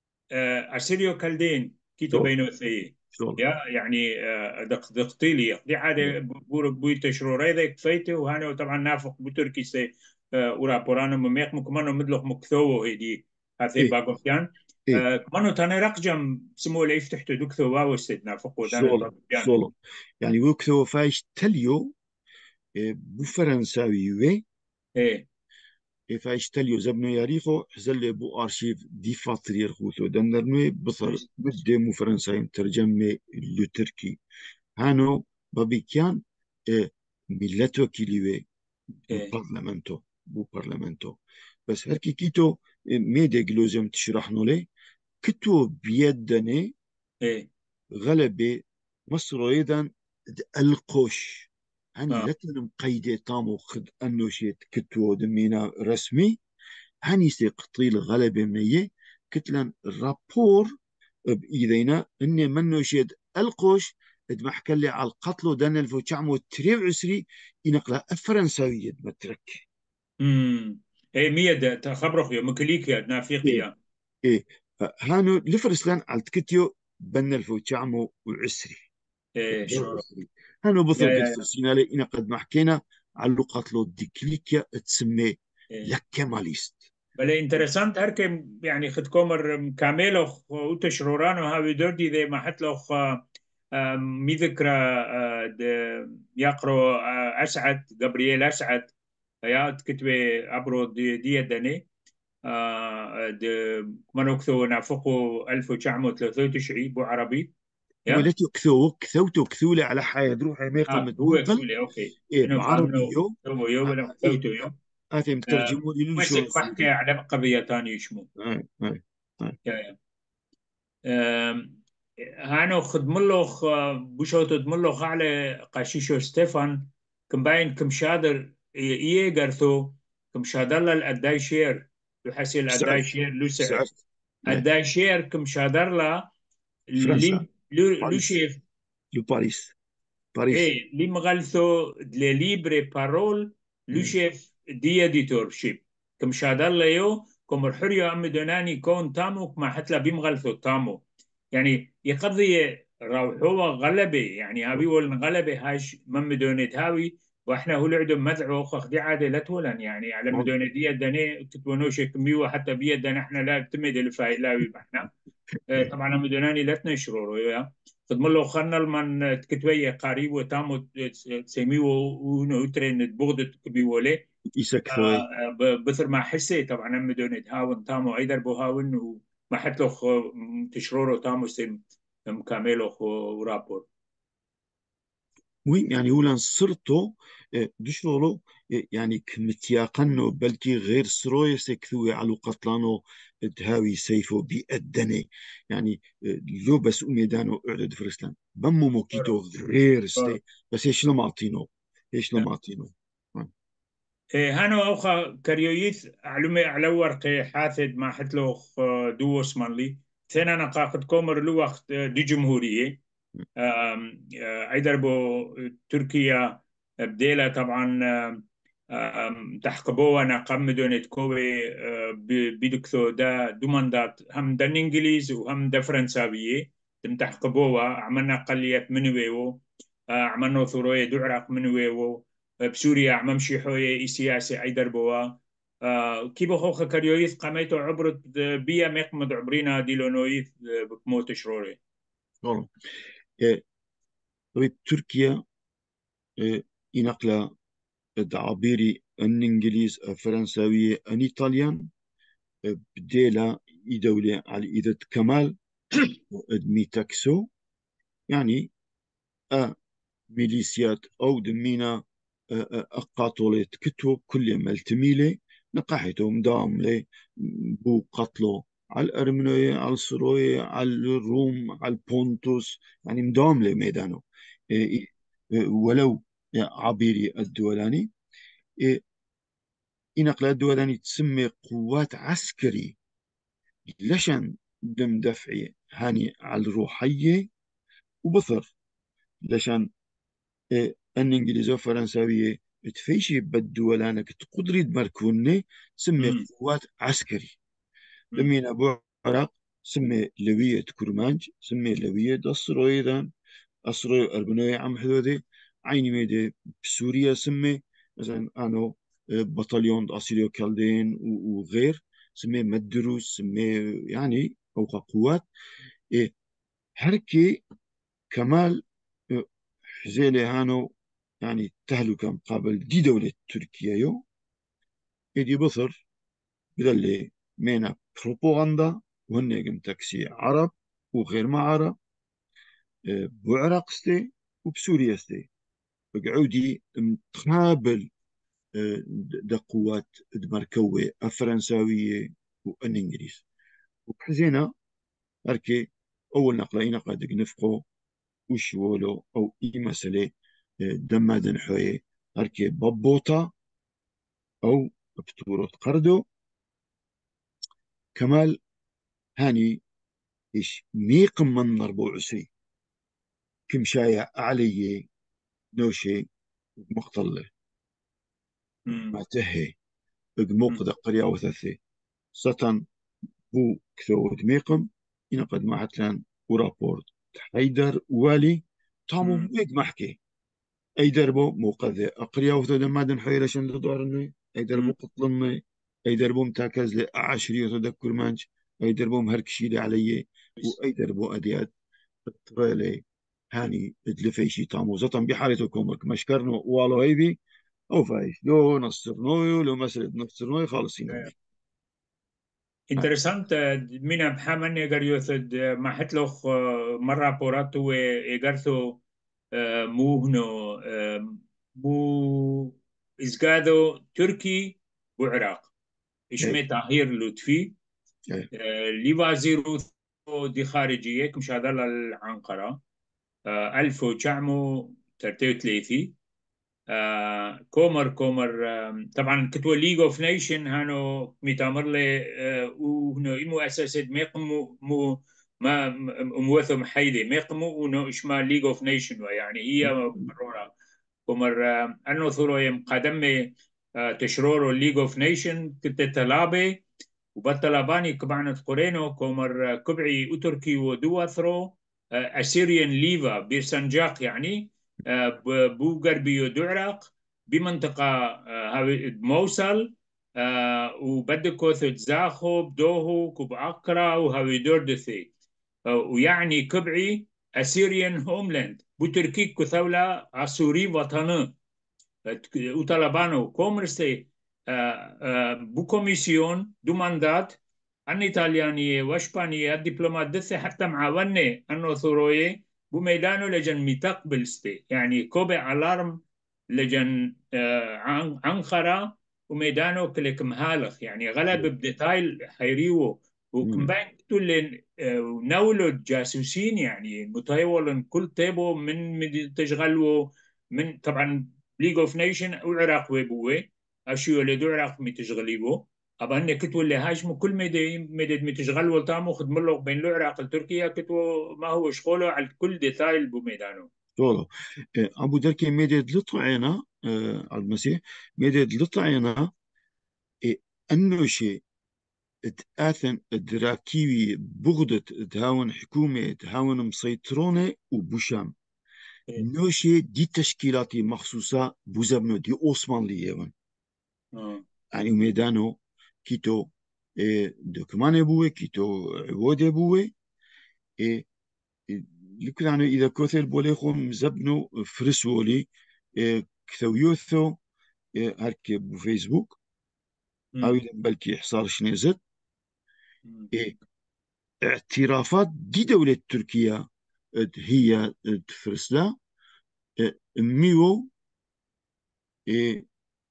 Speaker 2: أسيريو كالدين كيتو
Speaker 1: شغل
Speaker 2: بينوثية.
Speaker 1: شغل
Speaker 2: يا يعني آه، دق دقتيلي دي عادة بور بوي تشرور هذا كفايته. وهنا طبعا نافق بتركي سي آه، ورا بورانو مميق مكمنو مدلق مكثوه هيدي هذه
Speaker 1: ايه
Speaker 2: باقوفيان.
Speaker 1: ايه
Speaker 2: آه، كمانو تاني رقجم سمو اللي يفتح دكثو واو استد نافق ودان
Speaker 1: شغل
Speaker 2: باقوفيان.
Speaker 1: شغل يعني وكثو فايش تليو إيه بو فرنساوي وي
Speaker 2: ايه
Speaker 1: إيه فايش تليو زبنو ياريخو حزل بو ارشيف دي فاترير خوثو دندرنوي بصر بدي مو فرنساي ترجمة لتركي هانو بابيكيان إيه ميلتو كيليوي بو
Speaker 2: ايه
Speaker 1: برلمانتو بو برلمانتو بس هركي كيتو إيه ميدي جلوزيوم تشرح نولي كتو بيدني
Speaker 2: ايه
Speaker 1: غلبة مصر أيضا القوش هني
Speaker 2: اه
Speaker 1: لتن مقيدة تامو خد أنو شيت كتو دمينا رسمي هني سيقطيل غلبة منية كتلن الرابور بإيدينا إني منو شيت القوش ادمحكلي على القتل ودن الفو تعمو تريب عسري ينقلها الفرنساوية مترك
Speaker 2: امم ايه مية تخبرخ يا مكليكيا
Speaker 1: إيه
Speaker 2: نافيقيا.
Speaker 1: إيه هانو لفرسلان على تكتيو بن الفو تعمو وعسري
Speaker 2: ايه شعور.
Speaker 1: هانو
Speaker 2: يا
Speaker 1: بثل
Speaker 2: يا
Speaker 1: قلت
Speaker 2: يا
Speaker 1: سينالي إنا قد ما حكينا على قتلو ديكليكيا تسمي
Speaker 2: ايه
Speaker 1: لك كماليست
Speaker 2: بل انترسانت هركم يعني خد كومر كاميلوخ وتشرورانو هاوي دوردي ذي ما حتلوخ مي ذكرى آه، د- يقرو آه، أسعد جابرييل أسعد يا كتبي أبرو دي دي دني آه، د منوكثو نافقو ألف وتسعمائة وثلاثة وتسعين بو عربي. يا
Speaker 1: ولتو كثو كثوتو كثولة على حياة روحي ما يقل
Speaker 2: اه هو
Speaker 1: متنقل
Speaker 2: كسولي اوكي.
Speaker 1: إيه
Speaker 2: انه فاهمنه
Speaker 1: بعربيو
Speaker 2: هو يو
Speaker 1: آه
Speaker 2: ولا
Speaker 1: إيه
Speaker 2: كثوته يو.
Speaker 1: آتي
Speaker 2: آه،
Speaker 1: مترجمو لي شلون
Speaker 2: مسك بحكي
Speaker 1: سيدي
Speaker 2: على قضية تانية يشمو.
Speaker 1: آه آه آه
Speaker 2: يا يا آم، هانو خدملوخ آه، بوشوتو دملوخ على قاشيشو ستيفان كم باين كم شادر إيه قرثو كم شادر الأداي شير يحسي الأداي
Speaker 1: سعرت
Speaker 2: شير له سعر.
Speaker 1: سعرت آه
Speaker 2: أداي شير كم شادر لا
Speaker 1: فرنسا
Speaker 2: لم لو لو
Speaker 1: باريس
Speaker 2: شيف.
Speaker 1: لو باريس باريس
Speaker 2: ايه لي مغالثو دلي ليبري بارول
Speaker 1: مم.
Speaker 2: لوشيف دي اديتور شيب كم شادل يو كم الحرية ام دوناني كون تامو كما حتلا بيمغالثو تامو يعني يقضي روحوا غلبة يعني هابي ولن غلبة هاش مم دونيت هاوي واحنا هو لعدم مدعو خخ دي عادة لا تولن يعني على مدونة دي دني كتبونوش كميوة حتى بيدنا احنا لا تمد الفاي لا احنا آه، طبعا مدناني لا تنشروا يا خدم له خرنا من تكتوية قريب وتامو تسميو ونوترين بغض كبيولي
Speaker 1: إيسا كثوي
Speaker 2: بثر ما حسي طبعا مدوني هاون تامو ايدر بو هاون وما حتلو تشرورو تامو سم مكاملو ورابور.
Speaker 1: مهم يعني ولا صرتو دشلولو يعني كمتياقنو بلكي غير سروي سكثوي على قتلانو تهاوي سيفو بيأدني يعني لو بس ميدانو اعدد فرسلان بمو موكيتو غير استي بس ايش لما اعطينو ايش لما اعطينو
Speaker 2: هانو اوخا كريويث علومي على ورقي حاثد ما حتلو دوس مانلي ثاني انا قاقد كومر لو وقت دي جمهورية آم، آه، أيضا بو تركيا بديلا طبعا آم، آم، تحقبوا أنا قم دونت كوي آه، ب- بيدكثو دا دوماندات هم دا إنجليز وهم دا فرنساوية تم تحقبوا عملنا قلية منويو آه، عملنا ثروة دعرق منويو آه، بسوريا عمم شيحوية سياسي أيضا بوا آه، كيبو خوخة كريويث قاميتو عبرت بيا ميقمد عبرينا ديلونويث آه، بكموت شروري.
Speaker 1: والله إيه، طيب تركيا إيه، ينقل عبيري ان انجليز فرنساوية ان ايطاليان إيه، بديلا يدولي على ايدة كمال ادمي تاكسو يعني ا ميليسيات او دمينا اقاطوليت كتو كل ملتميلي نقاحتهم دام لي بو قتلو على الأرمنية على السروية على الروم على البونتوس يعني مدام لي ميدانو إيه، إيه، ولو عبيري الدولاني إيه، إنقل الدولاني تسمي قوات عسكري لشان دم دفعي هاني على الروحية وبثر لشان أن إنجليزية وفرنساوية تفيشي بالدول أنا كنت قدري دمركوني سمي
Speaker 2: مم.
Speaker 1: قوات عسكري
Speaker 2: مم.
Speaker 1: لمين أبو عراق سمي لوية كرمانج سمي لوية دصرو أيضا أصرو أربنوية عم حدودي عيني ميدي بسوريا سمي مثلا أنا بطليون أصيليو كالدين و- وغير سمي مدروس سمي يعني فوق قوات إيه حركي كمال إيه، حزيلي هانو يعني تهلكة مقابل دي دولة تركيا يو يدي بصر بدل مينا بروباغندا وهن يقم تكسي عرب وغير ما عرب إيه، بعراق ستي وبسوريا ستي بقعودي متقابل إيه، دا قوات دمركوة فرنساوية والإنجليز وبحزينة أركي أول نقلة إنا قد نفقو وشولو أو إي مسألة إيه، دما دنحوية أركي ببوطة أو بتورة قردو كمال هاني إيش ميق من ضربو عسي كم شايع علي نوشي مقتله
Speaker 2: مم.
Speaker 1: ما تهي
Speaker 2: مم.
Speaker 1: بموقد قرية وثثي ستن بو كثود ميقم إن قد معتلان ورابورت حيدر والي تامو
Speaker 2: مم.
Speaker 1: ميق محكي أي دربو موقذ أقريا وثود مادن حيرة شند دورني أي دربو
Speaker 2: مم.
Speaker 1: قتلني أي دربو متاكز لأعشري وتذكر مانج أي دربو مهركشي علي وأي دربو أديات تريلي هاني ادلفيشي تامو زتن بحالته كومك مشكرنو والو هيبي او فايش لو نصرنوي لو مسألة نصرنوي خالصين
Speaker 2: آه،
Speaker 1: بي
Speaker 2: interessant. eh, Mina Bhaman egar yothad mahetloch marra poratu e egartho muhno mu izgado Turki bu Iraq.
Speaker 1: اي
Speaker 2: اسمه طاهر لطفي.
Speaker 1: اي
Speaker 2: آه، لي وزير دي خارجية كمشادر العنقرة. آه، ألف وتسعمائة وثلاثة وثلاثين. آه كومر كومر آه طبعا كتو ليج اوف نيشن هانو ميتامر لي آه وهنو إمو أساسد ميقمو مو ما موثو محيدي ميقمو ونو إشما ليج اوف نيشن يعني هي مرورة كومر آه أنو ثورو يم قدمي آه تشرورو ليج اوف نيشن كنت تلابي وبطلباني كبعنة قرينو كومر آه، كبعي أتركي ودواثرو آه أسيريان ليفا بيرسنجاق يعني آه، ب- بو غربي ودعرق بمنطقة آه، هاوي- موصل آه، وبدكو تزاخو بدوهو كبعقرة وهاوي دوردثي آه، ويعني كبعي أسيريان هوملاند بو تركي كثولة عسوري وطنه وطلبانو كومرسي آه، آه، بو كوميسيون دو ماندات أن إيطاليانية وإسبانية الدبلومات دثة حتى معاونة أنه ثروي بو ميدانو لجن ميتاق بلستي يعني كوبي ألارم لجن آه، عن- عنقرة وميدانو كلك مهالخ يعني غلب بديتايل حيريو وكمبين تولين نولو جاسوسين يعني متيولن كل تيبو من من تشغلوا من طبعا ليج اوف نيشن والعراق ويبوي اشيو اللي دو عراق متشغليبو ابا هن كتو اللي هاجموا كل ميدي ميدي متشغل وطامو خدم له بين العراق تركيا كتو ما هو شغله على كل ديتايل بو ميدانو.
Speaker 1: طولو إيه، ابو دركي ميداد لطعنا آه على المسيح ميداد لطعنا إيه انه شيء تآثن الدراكيوي بغدة تهاون حكومة تهاون مسيطرونة وبوشام
Speaker 2: إيه.
Speaker 1: نوشي دي تشكيلاتي مخصوصة بوزبنو دي أوسمانلية
Speaker 2: آه.
Speaker 1: يعني ميدانو كيتو إيه دكمان بوي كيتو عود بوي إيه لكن يعني إذا كثر بوليخهم زبنو فرسولي إيه كثويوثو إيه هركي بفيسبوك أو
Speaker 2: مم.
Speaker 1: إذا بلكي حصار شنيزت
Speaker 2: مم.
Speaker 1: إيه اعترافات دي دولة تركيا إيه هي تفرسلا إيه ميو إيه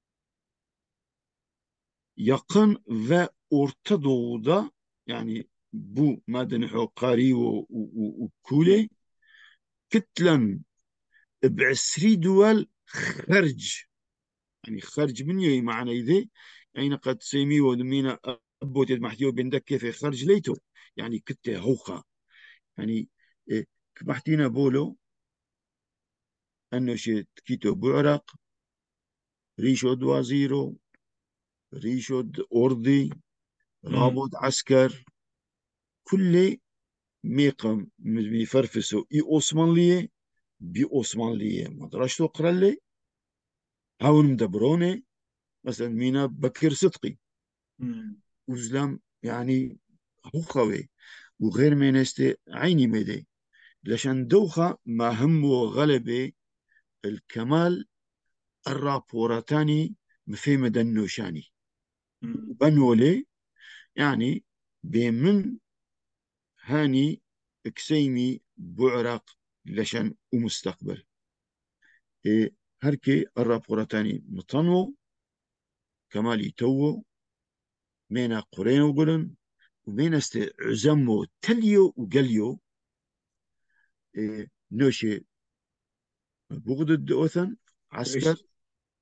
Speaker 1: yakın ve Orta Doğu'da yani bu madeni قاري وكولي كتلا بعسري دول خرج يعني خرج من يي معنى ذي يعني قد سيمي ودمينا أبوت المحتوى بندك كيف خرج ليتو يعني كتة هوخة يعني إيه، محتينا بولو أنه شيء كيتو بعرق ريشود وزيرو ريشود أردي
Speaker 2: امم
Speaker 1: رابط عسكر كل ميقم ميفرفسو إي أوسمانلية بي أوسمانلية ما درشتو قرالي هاون مدبروني مثلا مينا بكر صدقي
Speaker 2: امم
Speaker 1: وزلام يعني هو خوي وغير مينستي عيني ميدي لشان دوخة ما هم غلبة الكمال الرابورتاني مفيمة دنوشاني
Speaker 2: امم
Speaker 1: بنولي يعني بمن هاني كسيمي بعرق لشان ومستقبل إيه هركي الرابورتاني مطنو كمالي تو مينا قرين وقلن ومينا است عزمو تليو وقليو إيه نوشي بغدد أوثن عسكر
Speaker 2: ايش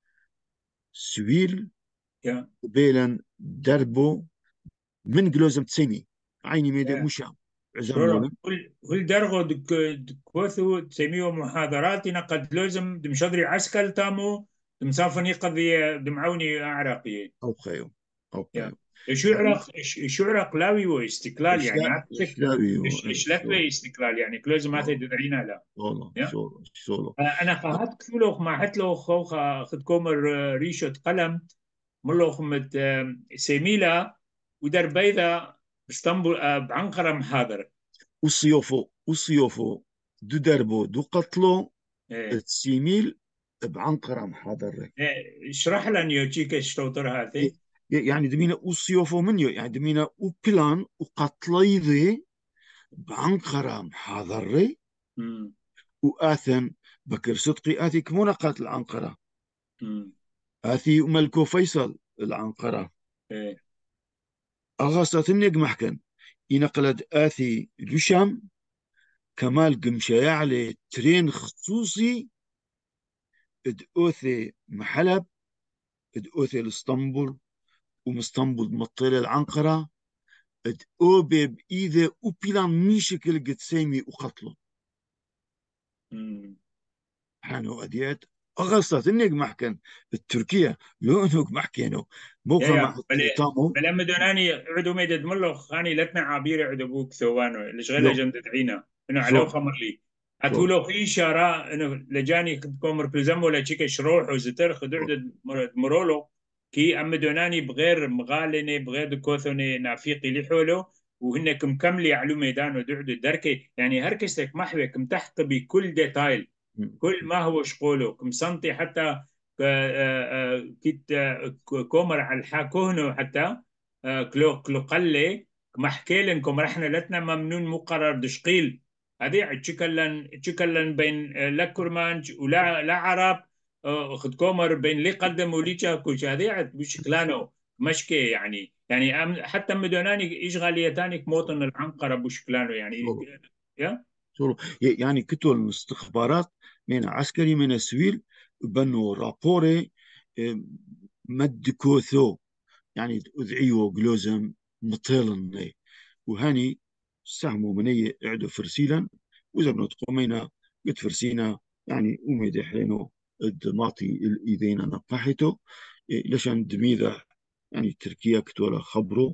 Speaker 1: سويل
Speaker 2: يا
Speaker 1: وبيلن دربو من قلوزم تسيمي عيني ميدا
Speaker 2: يا
Speaker 1: مشام عزم
Speaker 2: شورا
Speaker 1: مولن
Speaker 2: كل كل درغو دك دكوثو تسميو محاضرات قد لازم دم شدري عسكر تامو دم سافني قضية دم عوني أعرقي
Speaker 1: أو خيو أو خيو
Speaker 2: يا شو
Speaker 1: يعني
Speaker 2: عرق شو عرق لاوي واستقلال يعني
Speaker 1: إشلا
Speaker 2: عكسك
Speaker 1: إشلاوي
Speaker 2: إيش إيش
Speaker 1: شلون
Speaker 2: لفلي استقلال يعني لازم ما
Speaker 1: شلون
Speaker 2: تدرينا لا
Speaker 1: شلون
Speaker 2: يا
Speaker 1: شلون شلون
Speaker 2: أنا قاعد كلوخ ما حت له خوخ خد كومر ريشة قلم ملوخ مت سيميلا ودر بيضة اسطنبول بعنقرة محاضرة
Speaker 1: وصيوفو وصيوفو دو دربو دو قتلو
Speaker 2: إيه.
Speaker 1: تسيميل بعنقرة محاضرة
Speaker 2: إيه، اشرح لنا يوتشيك الشطوطر هذه.
Speaker 1: يعني دمينا وصيوفو منيو يعني دمينا وبلان وقتليذي بعنقرة محاضرة
Speaker 2: امم
Speaker 1: وآثن بكر صدقي آثي كمونا قاتل العنقرة
Speaker 2: امم
Speaker 1: آثي ملكو فيصل العنقرة
Speaker 2: ايه
Speaker 1: أغاصة النق محكن ينقلد آثي لشام كمال قمشايا على ترين خصوصي اد اوثي محلب اد اوثي لاسطنبول ومسطنبول مطيلة العنقرة اد اوبي بإيذا وبيلان ميشكل قد سيمي وقتله
Speaker 2: امم
Speaker 1: حانو أديات أغسطت إنك محكن التركية لو إنك محكينو
Speaker 2: يا
Speaker 1: موقع مع
Speaker 2: يا بل
Speaker 1: تامو
Speaker 2: بل أما دوناني عدو ميدد ملو خاني لتنا عبير عدو بوك ثوانو اللي شغالة
Speaker 1: شلون
Speaker 2: جند عينا إنه علو
Speaker 1: شلون
Speaker 2: خمر لي
Speaker 1: شلون
Speaker 2: أتولو في إشارة إنه لجاني كومر بلزم ولا شيك شروح وزتر خدوع مرولو كي أما دوناني بغير مغالني بغير كوثوني نافيقي لحولو وهنك مكملي علو ميدان ودعدو دركي يعني هركستك محوي كم تحت بكل ديتايل كل ما هو شغوله كم سنتي حتى آه، آه، كيت آه، كومر على الحاكوهنو حتى آه، كلو كلو قلي محكي لنكم رحنا لتنا ممنون مقرر دشقيل هذه تشكلن تشكلن بين آه، لا كرمانج ولا لا عرب آه، خد كومر بين لي قدم وليجا كل هذه بشكلانو مشكي يعني يعني أم- حتى مدوناني إشغالية تاني موطن العنقرة بشكلانو يعني
Speaker 1: شلون
Speaker 2: يا
Speaker 1: شلون يعني كتو الاستخبارات من عسكري من السويل بنو رابوري إيه، مدكوثو يعني أذعيو جلوزم مطيلن وهاني سهموا مني اعدو فرسيلا وإذا بنو تقومينا قد فرسينا يعني أمي حينو الدماطي الإيدين نقحته إيه، لشان دميذا يعني تركيا كتولا خبرو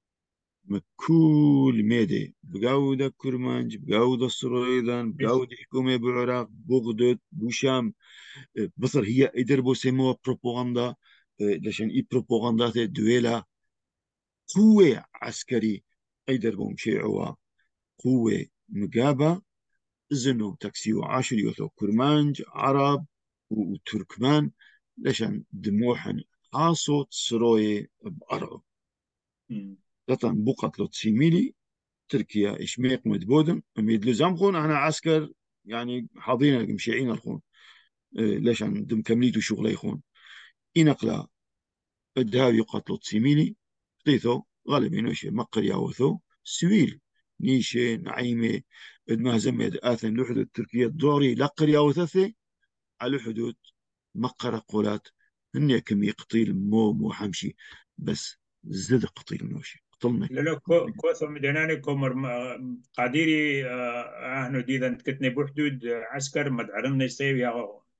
Speaker 1: كل ميدي بقاودة كرمانج بقاودة السرويدان بقاودة حكومة بعراق بغداد بوشام إيه، بصر هي يدربوا سموها بروباغندا إيه، لشان اي بروباغندا دويلة قوة عسكري أيدر بومشيعوا قوة مقابة زنو تاكسي وعاشر يوثو كرمانج عرب وتركمان لشان دموحن عاصوت سروي بأرعو
Speaker 2: مم.
Speaker 1: لطن بوقت لوتسيميلي تركيا إشميق مدبودن أميد لزامخون أنا عسكر يعني حاضرين مشيعين الخون إيه، ليش عن دم كمليتو شغله يخون إنقلا الدهاوي قتلوا تسيميني قيثو غالبا نوشي مقر ياوثو سويل نيشي نعيمة ما زمد آثن لحدود تركيا الدوري لقر ياوثثي على حدود مقر قولات هن كم يقتيل مو مو حمشي بس زد قتيل نوشي قتلنا
Speaker 2: لا لا كو كوثو مدناني كومر م- قاديري آه، اهنو ديذا كتني بحدود عسكر مدعرن يستيو يا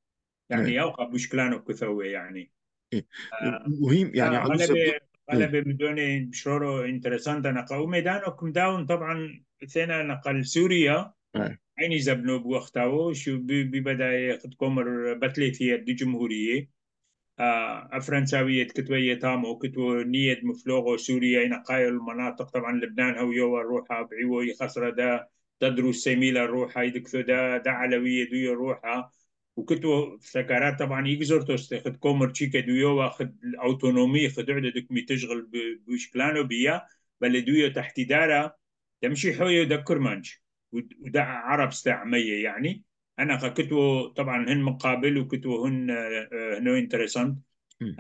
Speaker 1: إيه.
Speaker 2: يعني أوقع بوشكلانو كثوة يعني.
Speaker 1: إيه. وهي يعني
Speaker 2: آه،
Speaker 1: عروسة ب...
Speaker 2: غلبة
Speaker 1: إيه.
Speaker 2: غلبة مدوني بشرورو انترسانتا نقا وميدانو كم داون طبعا ثينا نقل سوريا
Speaker 1: إيه.
Speaker 2: عيني زبنو بوقتاو شو بي- ببدا ياخد كومر بتليتية دي جمهورية آه، فرنساوية كتوية تامو كتو نيد مفلوغو سوريا نقايل المناطق طبعا لبنان هو يوا روحها بعيو يخسر دا تدرس سيميلا روحها يدكثو دا دا علوية دو روحها وكتو سكرات طبعا يقزر تستخد كومر تشيكا دو يوا خد الأوتونومية خد عدة دكمي تشغل ب- بوشكلانو بيا بل دويو تحت دارة تمشي حوية دا كرمانش ودا عرب استعمية يعني انا كتبوا طبعا هن مقابل وكتبوا هن آه، هنو انتريسانت
Speaker 1: مم.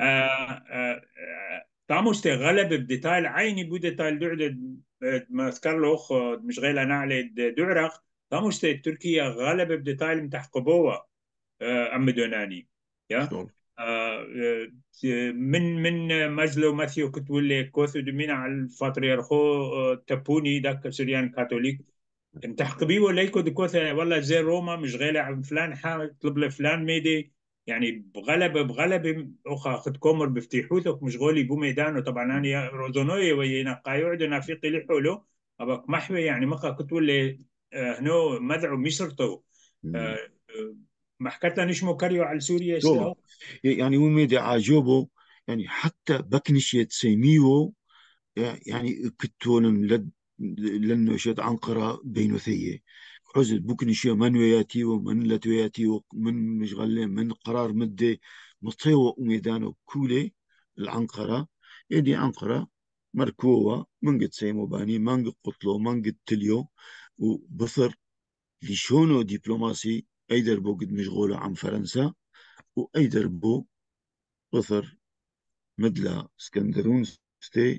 Speaker 2: تاموس غلب بديتايل عيني بو ديتايل دعدة ما اذكر له اخ مش غير نعلي دعرق تاموس تركيا غلب بديتايل متاح قبوة ام دوناني يا
Speaker 1: شغل.
Speaker 2: آه، آه، من من مازلو ماثيو كتولي كوثو دمينا على البطريرخو آه، تبوني داك سوريان كاثوليك متحقبيه ولا يكو دكوثة والله زي روما مش غالي عن فلان حا طلب له فلان ميدي يعني بغلبة بغلبة أخا خد كومر بفتيحوثك مش غولي بو ميدانه طبعا أنا روزونوي وينا قايعد نافيقي لحولو أبقى محوي يعني مقا كنت ولا آه، هنو مدعو مصرتو آه،
Speaker 1: مم.
Speaker 2: آه، محكتنا نشمو كريو على سوريا
Speaker 1: شغل.
Speaker 2: استهو
Speaker 1: يعني هو ميدي عجوبه، يعني حتى بكنشيت سيميو، يعني كتون لد لأنه شد عنقرة بينوثية حزب بوكن شيء من وياتي ومن لتوياتي ومن مشغلة من قرار مدة مطيوة وميدانه كولي العنقرة. يدي عنقرة مركوة من قد سيمو باني من قد قتلو من قد تليو وبصر لشونو دبلوماسي أيدر بو قد مشغولة عن فرنسا وأيدر بو بصر مدلا اسكندرون ستي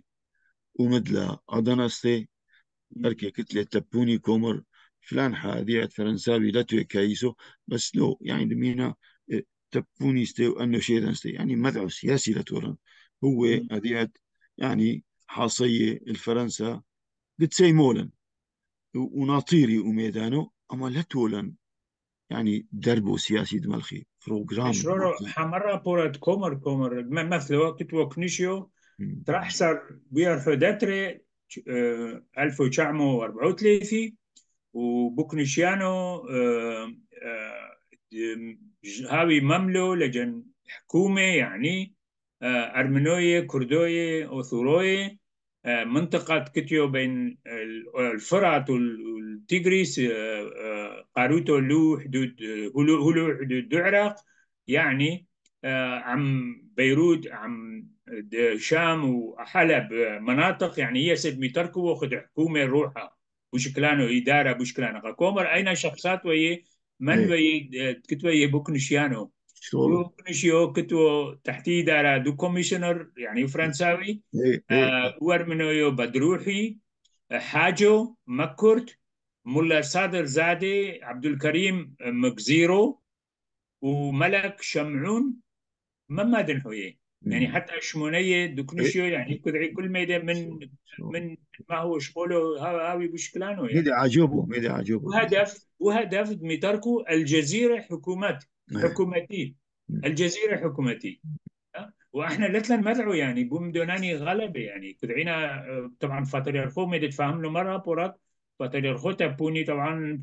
Speaker 1: ومدلا أدنا ستي أركي كتلة تبوني كومر فلان حادية فرنساوي لا توي كايسو بس لو يعني دمينا إيه، تبوني ستي وأنه شيئا ستي يعني مدعو سياسي لتورن هو هدية يعني حاصية الفرنسا قد سيمولن وناطيري وميدانو أما لا تولن يعني دربو سياسي دمالخي بروجرام
Speaker 2: شرورو
Speaker 1: دمالخي.
Speaker 2: حمرا بورد كومر كومر مثل وقت وكنيشيو تراحسر بيار حداتري ألف وتسعمائة وأربعة وثلاثين وبوكنيشيانو آه، آه، هاوي مملو لجن حكومة يعني آه، أرمنوية كردوية أوثوروية آه، منطقة كتيو بين الفرات والتيغريس آه، آه، قاروتو له حدود هلو هلو حدود العراق يعني آه، عم بيروت عم شام وحلب آه، مناطق يعني هي سد ميتركو واخد حكومة روحها بوشكلانو إدارة بوشكلانو كومر أين شخصات وي من
Speaker 1: ايه
Speaker 2: وي كنت وي بوكنشيانو
Speaker 1: شغله.
Speaker 2: بوكنشيو كتو تحتي إدارة دو كوميشنر يعني فرنساوي
Speaker 1: ايه ايه
Speaker 2: آه ورمنويو بدروحي آه، حاجو مكرت ملا صادر زادي عبد الكريم مكزيرو وملك شمعون ما دنحويه يعني
Speaker 1: مم.
Speaker 2: حتى شمونية
Speaker 1: ايه
Speaker 2: دكنشيو يعني كل كل ميدا من
Speaker 1: شغله شغله.
Speaker 2: من ما هو شغله هاوي بشكلانه
Speaker 1: ميدي
Speaker 2: يعني
Speaker 1: عجوبه ميدي عجوبه ميدي.
Speaker 2: وهدف وهدف متركو الجزيرة حكومات
Speaker 1: ايه.
Speaker 2: حكومتي
Speaker 1: مم.
Speaker 2: الجزيرة حكومتي أه؟ واحنا لتلن مدعو يعني بومدوناني غلبة يعني كدعينا آه، طبعا فاتر الخو ميد تفهم له مرة بورات فاتر الخو تبوني طبعا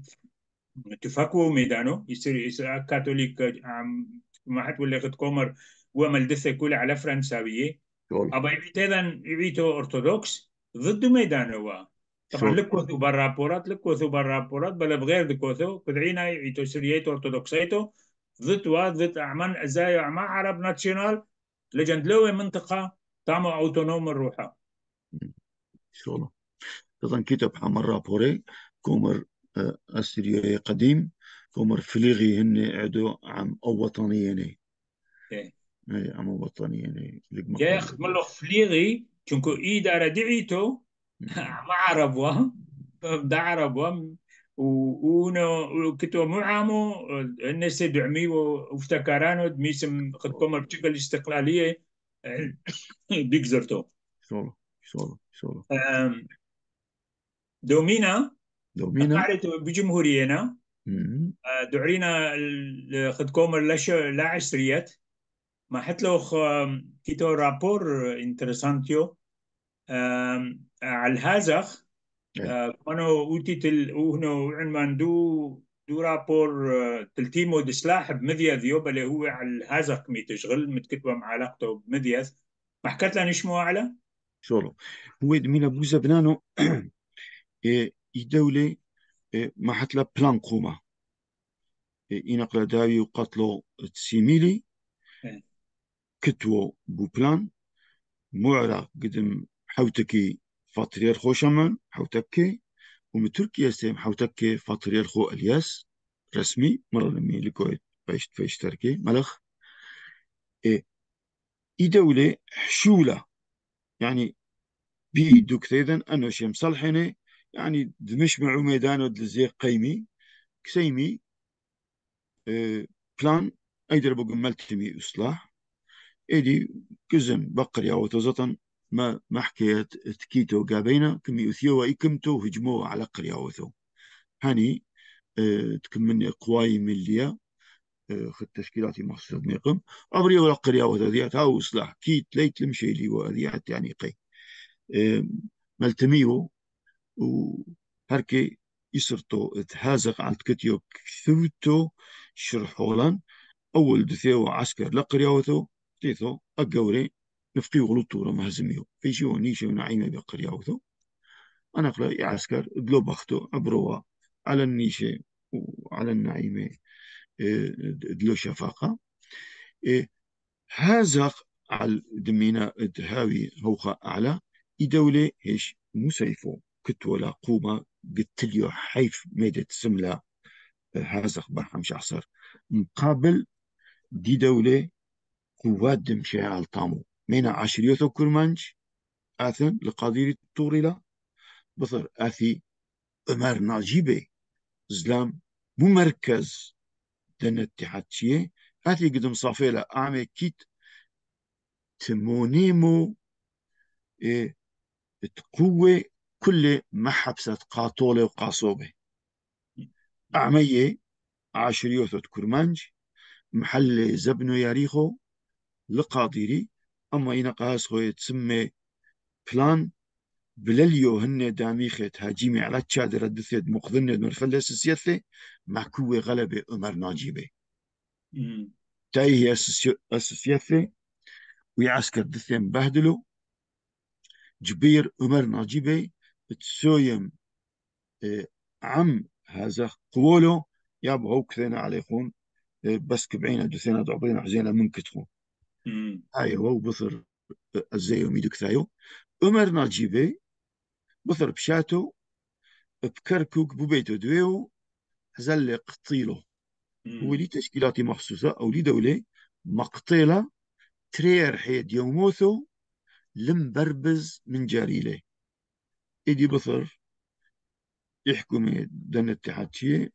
Speaker 2: تفكوا ميدانو يصير يصير كاثوليك آه، عم ما حد ولا ياخد كومر وعمل دثة كلها على فرنساوية
Speaker 1: شغله
Speaker 2: أبا يبيت أيضا يبيتو أرثوذكس ضد ميدان هو طبعا
Speaker 1: شغله.
Speaker 2: لكوثو برابورات لكوثو برابورات بل بغير دكوثو كدعينا يبيتو سرييتو أرثوذكسيتو ضد وا ضد أعمان أزايو أعمى عرب ناتشونال لجند لوي منطقة تعمل أوتونوم الروحة
Speaker 1: مم. شغله. طبعا كتب حمر بوري كومر آه، أستريا قديم كومر فليغي هن عدو عم أو وطنيين.
Speaker 2: إيه.
Speaker 1: أي عم وطنيين لق
Speaker 2: يا
Speaker 1: مقابل
Speaker 2: ياخد ملو
Speaker 1: بس.
Speaker 2: فليغي چونكو إيدا دعيتو
Speaker 1: مم.
Speaker 2: ما عرب وا دا عرب وا ونو كتو معامو الناس دعمي وافتكرانو دميسم قد كومر بشكل الاستقلالية
Speaker 1: مم.
Speaker 2: بيكزرتو
Speaker 1: شغله شغله شغله.
Speaker 2: دومينا
Speaker 1: دومينا.
Speaker 2: قاعدة بجمهورينا
Speaker 1: مم.
Speaker 2: دعينا ال- خد كومر لش لا عشريات ما حتلوخ آم، كيتو رابور انترسانتيو آم، على الهازخ
Speaker 1: أي.
Speaker 2: كانوا اوتي تل وهنو عنوان دو دو رابور آه، تلتيمو دسلاح بمذيذ يوبا اللي هو على الهازخ مي تشغل متكتبه مع علاقته بمذيذ ما حكت لنا نشمو على
Speaker 1: شغله هو من أبو زبنانو. إيه، دولة ما حتلا بلان قوما إنقل داوي وقتلو تسيميلي كتوو بو بلان معرة قدم حوتكي فاترير خوشمان حوتكي ومن تركيا سيم حوتكي فاترير خو الياس رسمي مرة لمي لكويت فايش فايش تركي ملخ إيه إي دولة حشولة يعني بي دوك ثيذن أنو شي مصلحني يعني دمش معو ميدانو دلزي قيمي كسيمي إيه بلان أيدر بقى ملتمي إصلاح إيدي كزم بقر يا وتوزطن ما ما حكيت تكيتو قابينا كم يثيوا إكمتو هجموا على قرية وثو هاني اه تكمني قواي مليا اه خد تشكيلاتي مخصوصة ميقم أبري ولا قرية وثو ذيات هاو إصلاح كيت ليت لمشي لي وذيات يعني قي اه ملتميو وهركي يسرتو تهازق على تكتيو كثوتو شرحولان أول دثيو عسكر لقرياوثو تيثو أقوري نفقي غلطو رمى هزميو في شو نيشو نعيمة بقرياوثو أنا قلا عسكر دلو بختو عبروا على النيشة وعلى النعيمة إيه، دلو شفاقة إيه، هازق على دمينا دهاوي هوخة أعلى إدولة هيش مسيفو كتولا قومة قتليو حيف ميدة سملة هازق برحم شخصر مقابل دي دولة قوات دمشي على الطامو مينا عشريوثو كرمانج آثن لقادير الطوريلا بصر آثي أمر ناجيبي زلام ممركز دن اتحادشيه آثي قدم صافيلا أعمي كيت تمونيمو إيه تقوي كل محبسة قاطولة وقاصوبة أعمية عشريوثو كرمانج محل زبنو ياريخو لقاديري أما إنا قاس خوي تسمي بلان بلليو هن داميخة هاجيمي على تشادر الدثيد مقذنة مرفلس السياثة معكوة غلبة أمر ناجيبة تاي هي السياثة ويعسكر دثيم بهدلو جبير أمر ناجيبة تسويم اه عم هذا قولو يابهو كثينا عليكم اه بس كبعينا دثينا دعبينا حزينا من كتخون هاي هو بثر الزيو ميدو كثايو أمر ناجيبة بثر بشاتو بكركوك ببيتو دويو هزل قطيلو هو لي تشكيلات مخصوصة أو لي دولة مقتلة ترير حيد يوموثو لم بربز من جاريله إدي بثر يحكم دن اتحادشية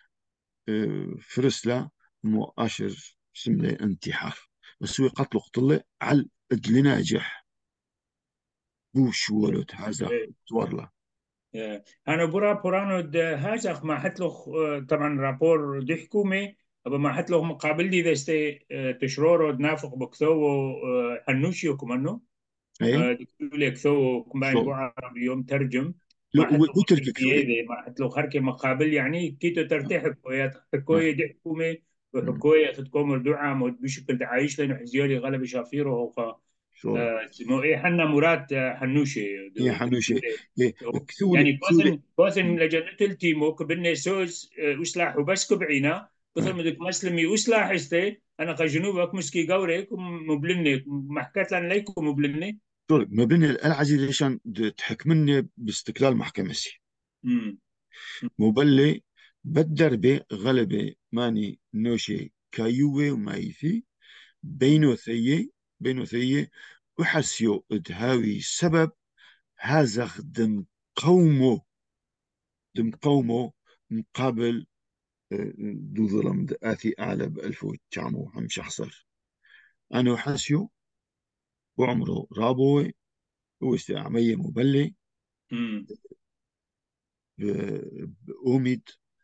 Speaker 1: اه، فرسلة مؤشر سملة انتحار بس هو قتل قتله على أجل ناجح بوش ولد هذا تورلا
Speaker 2: آه، أنا برا برانو د هاجخ ما حتلوخ آه، طبعا رابور دي حكومة أبا ما حتلوخ مقابل دي ذا استي آه، تشرورو دنافق بكثو آه، حنوشي وكمانو
Speaker 1: ايه
Speaker 2: دكتور كثو كمان
Speaker 1: شغل
Speaker 2: بوعا يوم ترجم
Speaker 1: لو
Speaker 2: ما حتلوخ
Speaker 1: وترك كثوي
Speaker 2: زيادة ما حتلوخ هركي مقابل يعني كيتو ترتاح حكويات
Speaker 1: آه.
Speaker 2: حكوية دي حكومة وحكوية خدكم الدعاء بشكل تعايش لأنه حزيولي غلب شافيرو هو
Speaker 1: شغل
Speaker 2: اسمه ايه حنا مراد حنوشي
Speaker 1: هي
Speaker 2: دو-
Speaker 1: حنوشة
Speaker 2: دكتورة.
Speaker 1: إيه كثولة
Speaker 2: يعني
Speaker 1: كثولة
Speaker 2: كوثن كوثن لجنة التيمو كبني سوز وسلاح وبس كبعينا بثل
Speaker 1: آه.
Speaker 2: مدك مسلمي وسلاح استي انا كجنوبك مسكي قوريك مبلني ما حكيت لنا ليكم مبلني
Speaker 1: شغل ما بين العزيز ليشان تحكمني باستقلال محكمة سي
Speaker 2: امم
Speaker 1: مبلي بالدربة غلبة ماني نوشي كايوة ومايثي بينو ثيي بينو ثيي وحسيو ادهاوي سبب هذا خدم قومه دم قومه مقابل آه، دو ظلم آتي أعلى بألف وتشعمو هم شخصر أنا حسيو وعمره رابوي واستعمية مبلي
Speaker 2: امم
Speaker 1: أوميد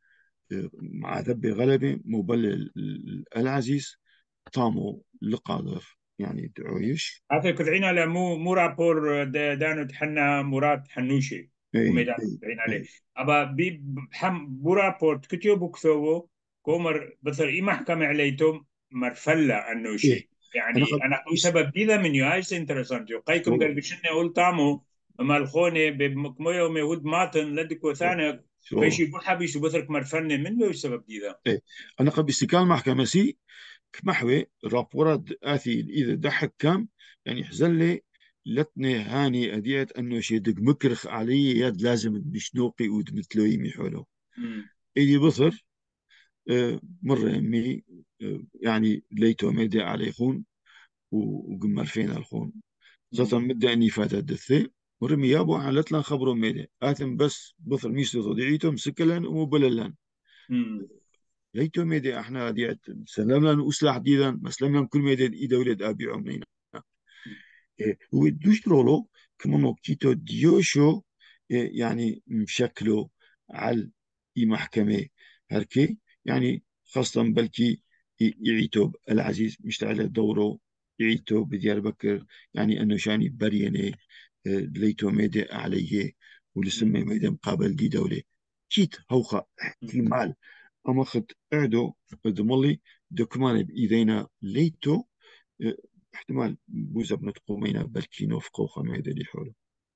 Speaker 1: مع ذبي غلبة مبلل العزيز طامو لقادر يعني دعويش.
Speaker 2: هذا كذعين على مو مو رابور دا- دانو تحنا مراد حنوشي
Speaker 1: اي
Speaker 2: وميدان
Speaker 1: اي
Speaker 2: كذعين عليه.
Speaker 1: اي
Speaker 2: أبا بي بحم بو رابور كتيو بكثوه كومر بثر إي محكمة عليتم مرفلة
Speaker 1: اي
Speaker 2: أنوشي.
Speaker 1: انا
Speaker 2: يعني
Speaker 1: قد
Speaker 2: أنا أقول سبب ديذا من يايس انترسانت يو قيكم
Speaker 1: شو
Speaker 2: قال بشنة أقول تامو أما الخونة بمكمية وميهود ماتن لدك
Speaker 1: شو
Speaker 2: وثانك
Speaker 1: شو
Speaker 2: بيشي بحبيش وبثرك مرفلة من ويش سبب ديذا.
Speaker 1: اي انا قد باستقال محكمة سي كمحوي رابورات آثي إذا دحك كام يعني حزلي لتني هاني أديت أنه شي دق مكرخ علي يد لازم بشنوقي ودمتلو يمي حوله
Speaker 2: مم.
Speaker 1: إيدي بصر. آه، مرة يمي آه، يعني ليتو ميدي علي خون وقمر فينا الخون زطا
Speaker 2: مم.
Speaker 1: مدة أني فاتت دثي ورمي يابو على لان خبرو ميدي آثم بس بصر ميستو ضديعيتو مسكلن ومبللن
Speaker 2: مم.
Speaker 1: ليتو ميدي احنا ديت سلم لنا أسلح ديدا مسلم لنا كل ميدي إيدا ولد أبي عمرنا إيه، ويدوش رولو كمانو كيتو ديوشو إيه، يعني مشكلو على اي محكمة هركي يعني خاصة بلكي ي- يعيتو العزيز مشتعل دوره يعيتو بديار بكر يعني انه شاني بريني إيه، ليتو ميدي عليه ولسمي
Speaker 2: مم.
Speaker 1: ميدي مقابل دي دولة كيت هوخا
Speaker 2: مم.
Speaker 1: احتمال اما خد اعدو دملي دكمان بإيدينا ليتو إيه، احتمال بوزة بنت قومينا بلكينو في قوخة ما يدري حوله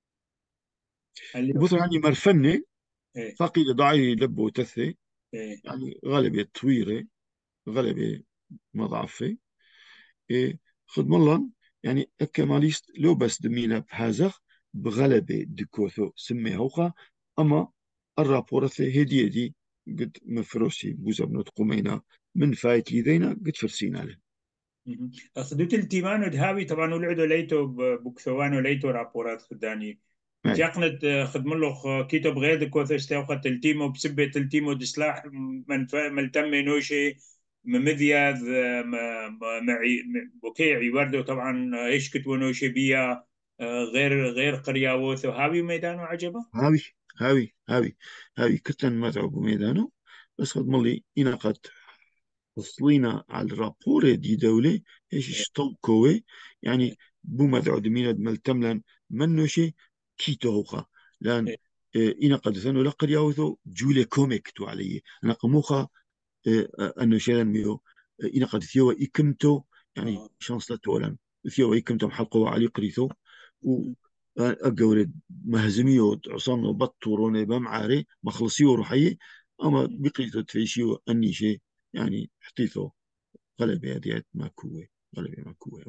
Speaker 2: اليوم.
Speaker 1: وبصر يعني مرفنة
Speaker 2: إيه.
Speaker 1: ثقيلة ضعي لبو تثي
Speaker 2: إيه.
Speaker 1: يعني غلبة طويرة غلبة مضعفة إيه خد مالن يعني الكماليست لو بس دمينا بهازخ بغلبة دكوثو سمي هوخا أما الرابورة هدية دي قد مفروسي بوزة بنت قومينا من فايت ليدينا قد فرسينا له.
Speaker 2: مهم. خدوت التيمان ودهاوي طبعا ولعدوا ليتو بوكثوان وليتو رابورات خداني
Speaker 1: أي
Speaker 2: تيقنت خدم له كيتو بغير كوث وقت التيمو بسبة التيمو دسلاح من ملتم نوشي ممذياذ معي بوكيعي وردو طبعا ايش كتبوا نوشي بيا غير غير قرية ووثو هاوي ميدان عجبه.
Speaker 1: هاوي هاوي هاوي هاوي كتن متعب ميدانو بس خد مالي إنا قد وصلينا على الرابورة دي دولة ايش
Speaker 2: إيه.
Speaker 1: اشتوكوه
Speaker 2: إيه.
Speaker 1: يعني بو مدعو دمينة ملتملا منو شيء كيتو هوخا لان
Speaker 2: إيه.
Speaker 1: آه، إنا قد ثنو لقر ياوثو جولي كوميك تو علي أنا قموخا آه، آه، أنه شيئا ميو آه، إنا قد ثيو إكمتو يعني
Speaker 2: آه.
Speaker 1: شانس لا تولا ثيو إكمتو محلقو علي قريثو و
Speaker 2: مهم.
Speaker 1: آه، أقورد مهزميو عصانو بطوروني بمعاري مخلصيو روحي أما بقيتو تفيشيو أني شيء يعني حطيثو غلبة ديت ماكوة غلبة ماكوة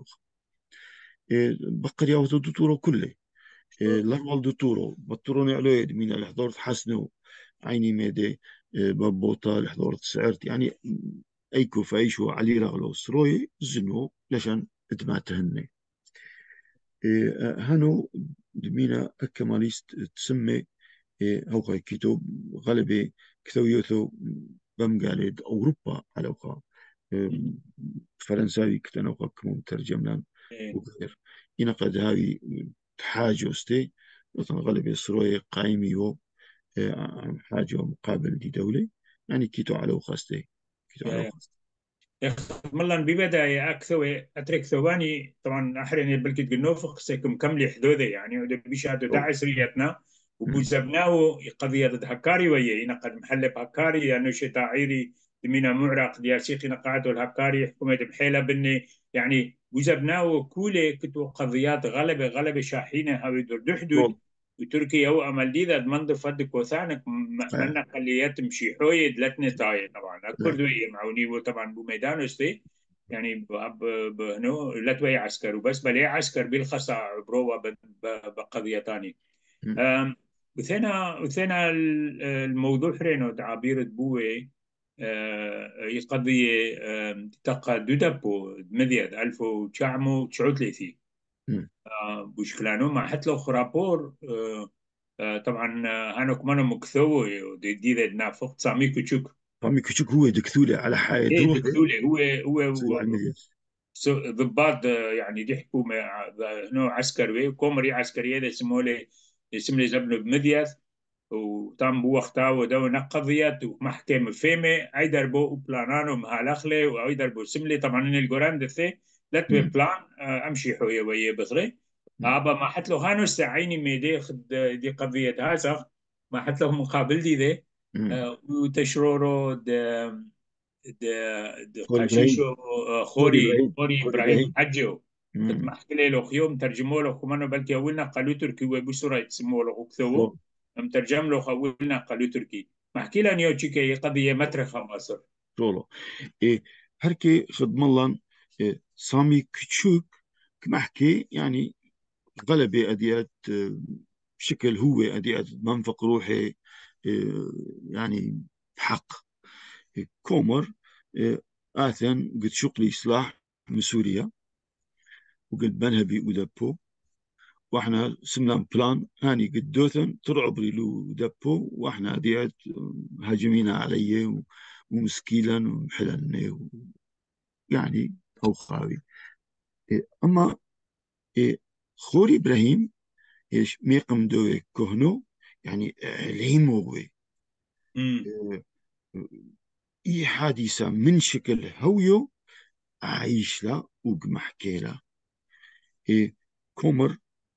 Speaker 1: إيه بقر ياوتو دوتورو كله إيه
Speaker 2: شو.
Speaker 1: لارمال دوتورو بطروني علويد من الحضور حسنو عيني ميدي إيه بابوتا الحضور سعرت يعني ايكو فايشو علي رغلو سروي زنو لشان اتماتهن إيه هانو دمينا اكماليست تسمي إيه هوكا كيتو غالبي كتو يوثو بمقاليد أوروبا على وقا إيه
Speaker 2: مهم.
Speaker 1: فرنساوي كتنا وقا كمو مترجم لان
Speaker 2: إيه.
Speaker 1: وغير إنا قد هاوي حاجة استي مثلا غالبي سروي قايمي و إيه عن حاجة مقابل دي دولة يعني كيتو على وقا استي كيتو على
Speaker 2: يا
Speaker 1: وقا استي
Speaker 2: ملان ببداية أكثوي أترك ثواني طبعا أحرني بلكي تقنوفق سيكم كملي حدوذي يعني ودي بيشهدوا
Speaker 1: أو
Speaker 2: داعي سريتنا
Speaker 1: مم.
Speaker 2: وبوزبناه قضية ضد هكاري ويا إنا قد محلب هكاري يعني شي تعيري دمينا معرق دياسيقي نقاعدوا الهكاري حكومة بحيلة بني يعني وزبناه كولي كتو قضيات غلبة غلبة شاحينة هاوي دور حدود
Speaker 1: رول
Speaker 2: وتركيا هو أمل دي ذات منذ فدك وثانك
Speaker 1: آه.
Speaker 2: من أقليات مشي حويد لتني تاي طبعا
Speaker 1: آه.
Speaker 2: الكردوية معوني وطبعا بميدان استي يعني ب- ب- بهنو لا توي عسكر وبس بل هي عسكر بالخصا عبروا ب- ب- بقضية تانية.
Speaker 1: مم.
Speaker 2: أم، وثنا وثنا ال- الموضوع حرينو تعابير بوي هي قضية أم، تقا دودبو مذيد ألف وتشعمو تشعوتليثي
Speaker 1: مم.
Speaker 2: بوشكلانو ما حتى لو خرابور أه، أه، طبعا أه، هانو كمان مكثوي دي دي ذا نافق سامي كتشوك.
Speaker 1: فامي كتشوك هو دكتولة على حاجة
Speaker 2: ايه
Speaker 1: درولة
Speaker 2: دكتولي هو
Speaker 1: تصير
Speaker 2: هو
Speaker 1: على
Speaker 2: سو- ضباط آه، يعني دي حكومة آه، نوع عسكري كومري عسكرية اسمه لي اسم لي زبنه بمدياث وتم بوقتها ودو قضيت ومحكمة فيمة أيدر بو بلانانو مهالخلة وأيدر بو سملي طبعا إن الجوران دثي لت
Speaker 1: مم.
Speaker 2: بلان أمشي حوية ويا بغري
Speaker 1: مم.
Speaker 2: أبا ما حت له هانو استعيني ميدي خد دي قضية هذا ما حت له مقابل دي ذي
Speaker 1: مم.
Speaker 2: وتشرورو د د د
Speaker 1: خوري إبراهيم
Speaker 2: قاشيشو
Speaker 1: خوري
Speaker 2: خوري
Speaker 1: إبراهيم
Speaker 2: خوري
Speaker 1: خوري
Speaker 2: إبراهيم
Speaker 1: إبراهيم
Speaker 2: حجو قد
Speaker 1: مم.
Speaker 2: محكي له خيوم ترجموا له خمانو بلكي أولنا قالوا تركي وبسرعة يتسموا له وكتبوا
Speaker 1: شو
Speaker 2: مترجم له خولنا قالوا تركي محكي لنا يو تشيكي قضية مترخة مصر
Speaker 1: شو إيه هركي خدم الله إيه سامي كتشوك كمحكي يعني غلبة أديات آه، بشكل هو أديات منفق روحي آه، يعني بحق إيه، كومر إيه، آثن قد شقلي إصلاح من سوريا وقد بنهبي ودبو واحنا سمنا بلان هاني قد دوثن ترعب لو دبو واحنا ديات هاجمينا علي و- ومسكيلا ومحلن يعني هو خاوي إيه، اما إيه، خوري ابراهيم ايش ميقم دوي كهنو يعني عليمو بوي
Speaker 2: امم
Speaker 1: إيه، اي حادثة من شكل هويو عايش لا وقمحكي لا إيه كومر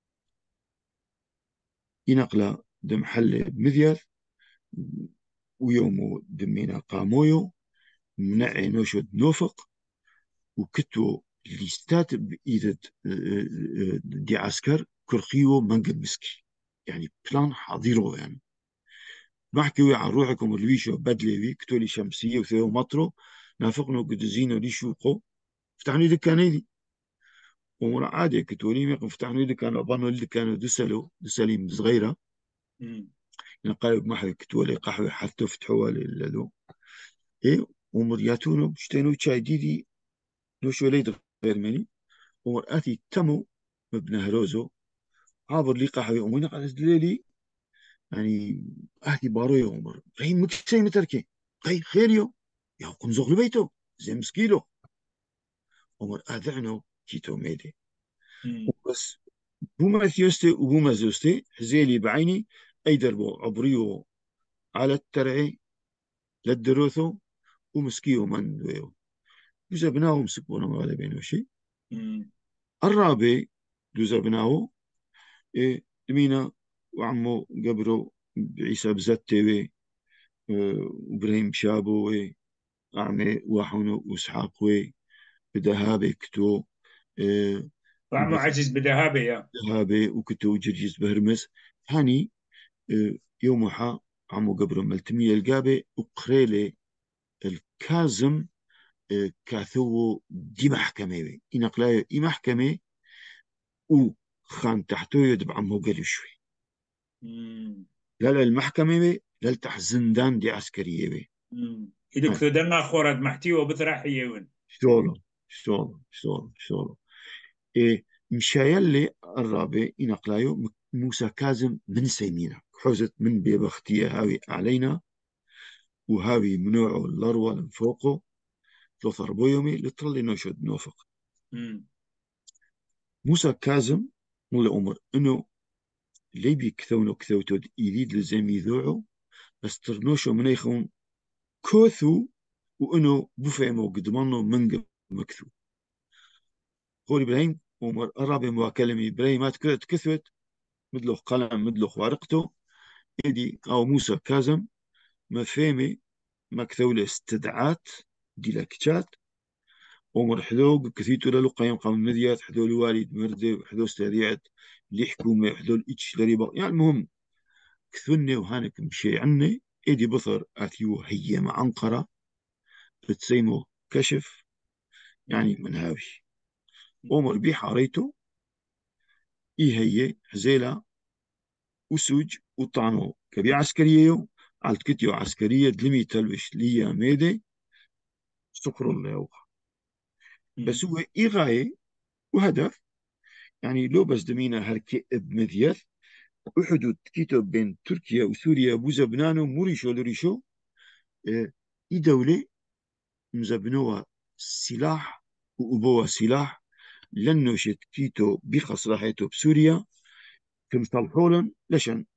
Speaker 1: ينقلا دم حل بمذيال ويومو دمينا قامويو منعي نوشد نوفق وكتو ليستات بإيدة دي عسكر كرخيو منقب مسكي يعني بلان حاضره يعني بحكي عن روحكم الويشو بدلي كتو لي شمسية وثيو مطرو نافقنو قدزينو لي شوقو فتحني دكاني دي ومرا عادي كتو لي ميقف فتحني دكانو بانو اللي كانوا دسلو دساليم صغيرة
Speaker 2: امم
Speaker 1: يعني قايب محي كتو لي قحوة حتى فتحوا لي ايه ومرياتونو بشتينو تشاي ديدي نوشو ليد غير مني ومرآتي تمو مبنى هروزو عابر لي قحوي أمونا قال ليلي يعني أهدي بارو يا عمر غي مكسي متركي غي خيريو يا قم زغل بيتو زي مسكيلو عمر أذعنو كيتو ميدي
Speaker 2: امم
Speaker 1: وبس بوما ثيوستي وبوما زوستي حزيلي بعيني أي دربو عبريو على الترعي للدروثو ومسكيو من دويو وزبناهم سكونا غالبين وشي
Speaker 2: امم
Speaker 1: الرابع دوزبناه إيه دمينا وعمو قبرو عيسى بزتي وإبراهيم شابو أعمي وحونو وإسحاق بدهابي كتو إيه
Speaker 2: وعمو عزيز بدهابة يا
Speaker 1: وبدهابي وكتو جرجس بهرمس هاني إيه يومها عمو قبرو ملتمية القابي وقريلي الكازم إيه كاثو دي محكمة بي إنقلايو إي محكمة وخان تحتو يدب عمو قالوا شوي
Speaker 2: امم
Speaker 1: لا لا المحكمة بي لا تحت زندان دي عسكرية بي
Speaker 2: امم إذا
Speaker 1: هاي
Speaker 2: كثدنا خورد محتي وبثرح يون
Speaker 1: شغله شغله شغله شغله إيه مشايل الرابع إنقلايو موسى كاظم من سيمينا حوزت من بيبختية هاوي علينا وهاوي منوعه الأروى من فوقه ثلاث أربع يومي لطلي نشد نوفق
Speaker 2: امم
Speaker 1: موسى كاظم مولى أمر إنه لي بيكثونو كثوتو يريد لزامي ذوعه بس ترنوشو منيخون كوثو وإنه بفهمه قدمانو من مكثو قول إبراهيم عمر الرابع مواكلمي إبراهيم ما تكثوت مدلوخ قلم مدلوخ ورقته يدي أو موسى كاظم ما فهمي مكثولة استدعات دي لكتشات عمر حدوق كثيتو للو قيم قام مذيات حدو الوالد مردي وحدو استريعت اللي حكومة حدو الإتش لريبا يعني المهم كثوني وهانك مشي عني إيدي بصر أثيو هي مع أنقرة بتسيمو كشف يعني من هاوي عمر بي حاريته إيه هي حزيلة وسوج وطعنو كبي عسكرية على كتيو عسكرية دلمي تلبش ليا ميدي استغفر الله بس هو إيه غاية وهدف يعني لو بس دمينا هركي بمذيال وحدود كيتو بين تركيا وسوريا بوزبنانو موريشو لوريشو إيه إيه دولة مزبنوها سلاح وأبوها سلاح لأنه شت كيتو بيخص راحته بسوريا كمصالحولن لشان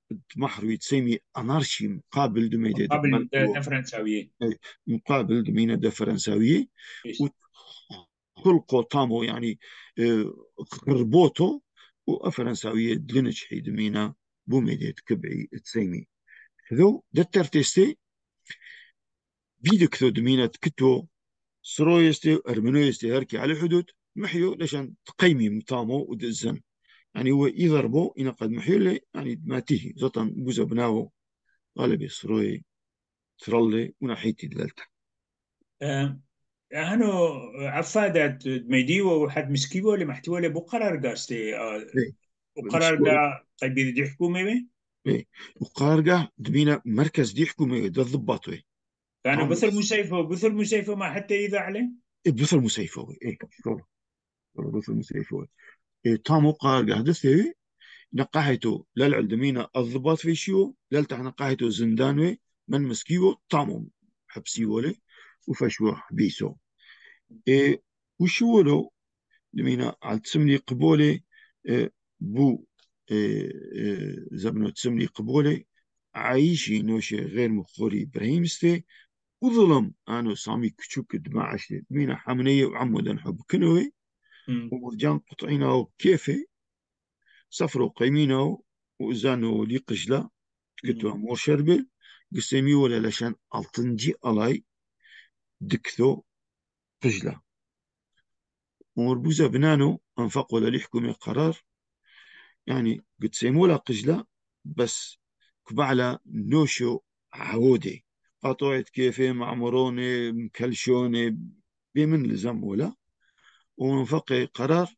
Speaker 1: محروي تسمي أنارشي مقابل دميدة
Speaker 2: قبل ده
Speaker 1: دمانتو،
Speaker 2: ده فرنساوية.
Speaker 1: مقابل دمينة دا فرنساوية.
Speaker 2: إيش.
Speaker 1: وخلقو طامو يعني آه، خربوتو وفرنساوية دلنش حي دمينة بوميدة كبعي تسمي ذو دتر تستي بيدك ذو دمينة كتو سرويستي أرمنويستي هركي على الحدود محيو لشان تقيمي مطامو ودزن يعني هو يضربو إن قد محيو لي يعني ما تيجي زطن بوزا بناو غالبي سروي ترلي ونحيتي دلالتا.
Speaker 2: آه، هنو عفادات ميديو وحد مسكيبو اللي محتوى له بقرار قاستي آه،
Speaker 1: إيه
Speaker 2: وقرار
Speaker 1: مسكو
Speaker 2: قا طيب دي حكومة بي.
Speaker 1: إيه وقارقة دمينا مركز دي حكومة دا الضباط إيه
Speaker 2: كانوا
Speaker 1: طعم
Speaker 2: بثل مسيفه بثل مسيفه ما حتى إذا عليه.
Speaker 1: إيه بثل مسيفة إيه شغل بثل مسيفة إيه طعم قارقة هدثي نقاهتو للعل دمينا الضباط في شيو للتح نقاهتو زندانوي من مسكيو طعمهم حبسيو لي وفشوا حبيسو إيه وشو له دمينا على تسمني قبولي إيه بو إيه إيه زبنو تسمني قبولي عايشي نوشي غير مخوري إبراهيمستي وظلم أنا سامي كشوك دماعشتي دمينا حمنية وعمودا حب كنوي
Speaker 2: مم.
Speaker 1: ومرجان قطعينه كيفي سفروا قيمينه وزانوا لي قجلة كتوا
Speaker 2: مم.
Speaker 1: مور شربل قسمي ولا لشان الطنجي ألاي دكتو قجلة ومربوزة بنانو أنفق ولا ليحكم قرار يعني قد سيمولا قجلة بس كبعلا نوشو عودي قطعت كيفي معمروني مكلشوني بمن لزم ولا ومنفق قرار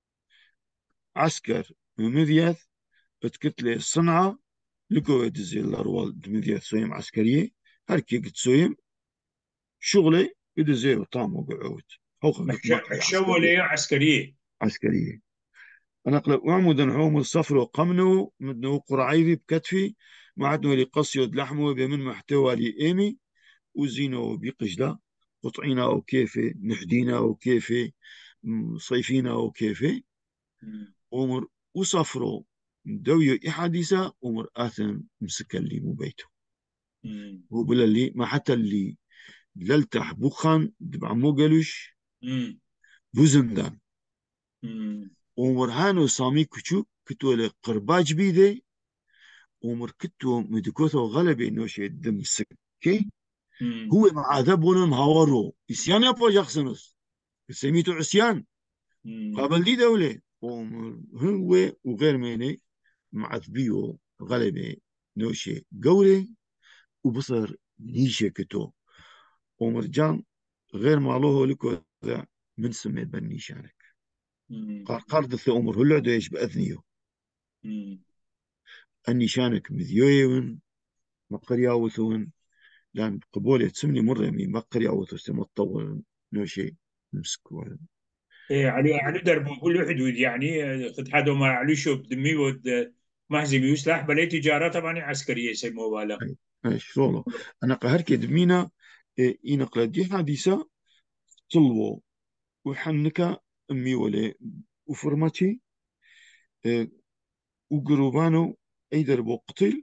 Speaker 1: عسكر مذيث بتكتلي صنعة لقوا يدزي الأروال دمذيث سويم عسكرية هركي قد سويم شغلي يدزي وطعم وقعود حوقا قد مقرية
Speaker 2: محشو
Speaker 1: عسكرية
Speaker 2: ليه عسكرية.
Speaker 1: عسكرية أنا قلت وعمودا عوم الصفر وقمنه مدنو قرعيذي بكتفي معدنو لقصيد لحمه بمن محتوى لإيمي وزينه بقجلة قطعينا أو كيفي نحدينا أو كيفي صيفينا أو كيفي
Speaker 2: مم.
Speaker 1: عمر وصفرو دويو إحاديثة عمر آثم مسكن لي مو بيته
Speaker 2: مم.
Speaker 1: هو بلا لي ما حتى اللي للتح بوخان دبع مو قالوش
Speaker 2: مم.
Speaker 1: بوزندان
Speaker 2: مم.
Speaker 1: عمر هانو سامي كتشو كتو قرباج بيدي عمر كتو مدكوثو غلبي نوشي دم سكي
Speaker 2: مم.
Speaker 1: هو مع ذبون هاورو إسيان يابو جاكسونس سميتو عسيان
Speaker 2: مم.
Speaker 1: قابل دي دولة عمر هو وغير ميني معذبيو غلبي نوشي قولي وبصر نيشة كتو ومرجان غير مالوه لكو ذا من سمي بني شانك
Speaker 2: مم.
Speaker 1: قار قار دث أمر هلا ديش بأذنيو
Speaker 2: مم.
Speaker 1: أني شانك مذيوين مقرياوثون لأن قبولة تسمني مرة مي مقرياوثو سمطول نوشي مسكو
Speaker 2: إيه على على دربه كل حدود يعني آه، قد حدا ما على شو بدمي ود محزم يسلح بلا تجارة طبعا عسكرية يسموها له.
Speaker 1: أي أي شغله أنا قهر كدمينا إيه إنقل دي حديثة طلبو وحنكا أمي ولي وفرمتي إيه وقربانو أي دربو قتل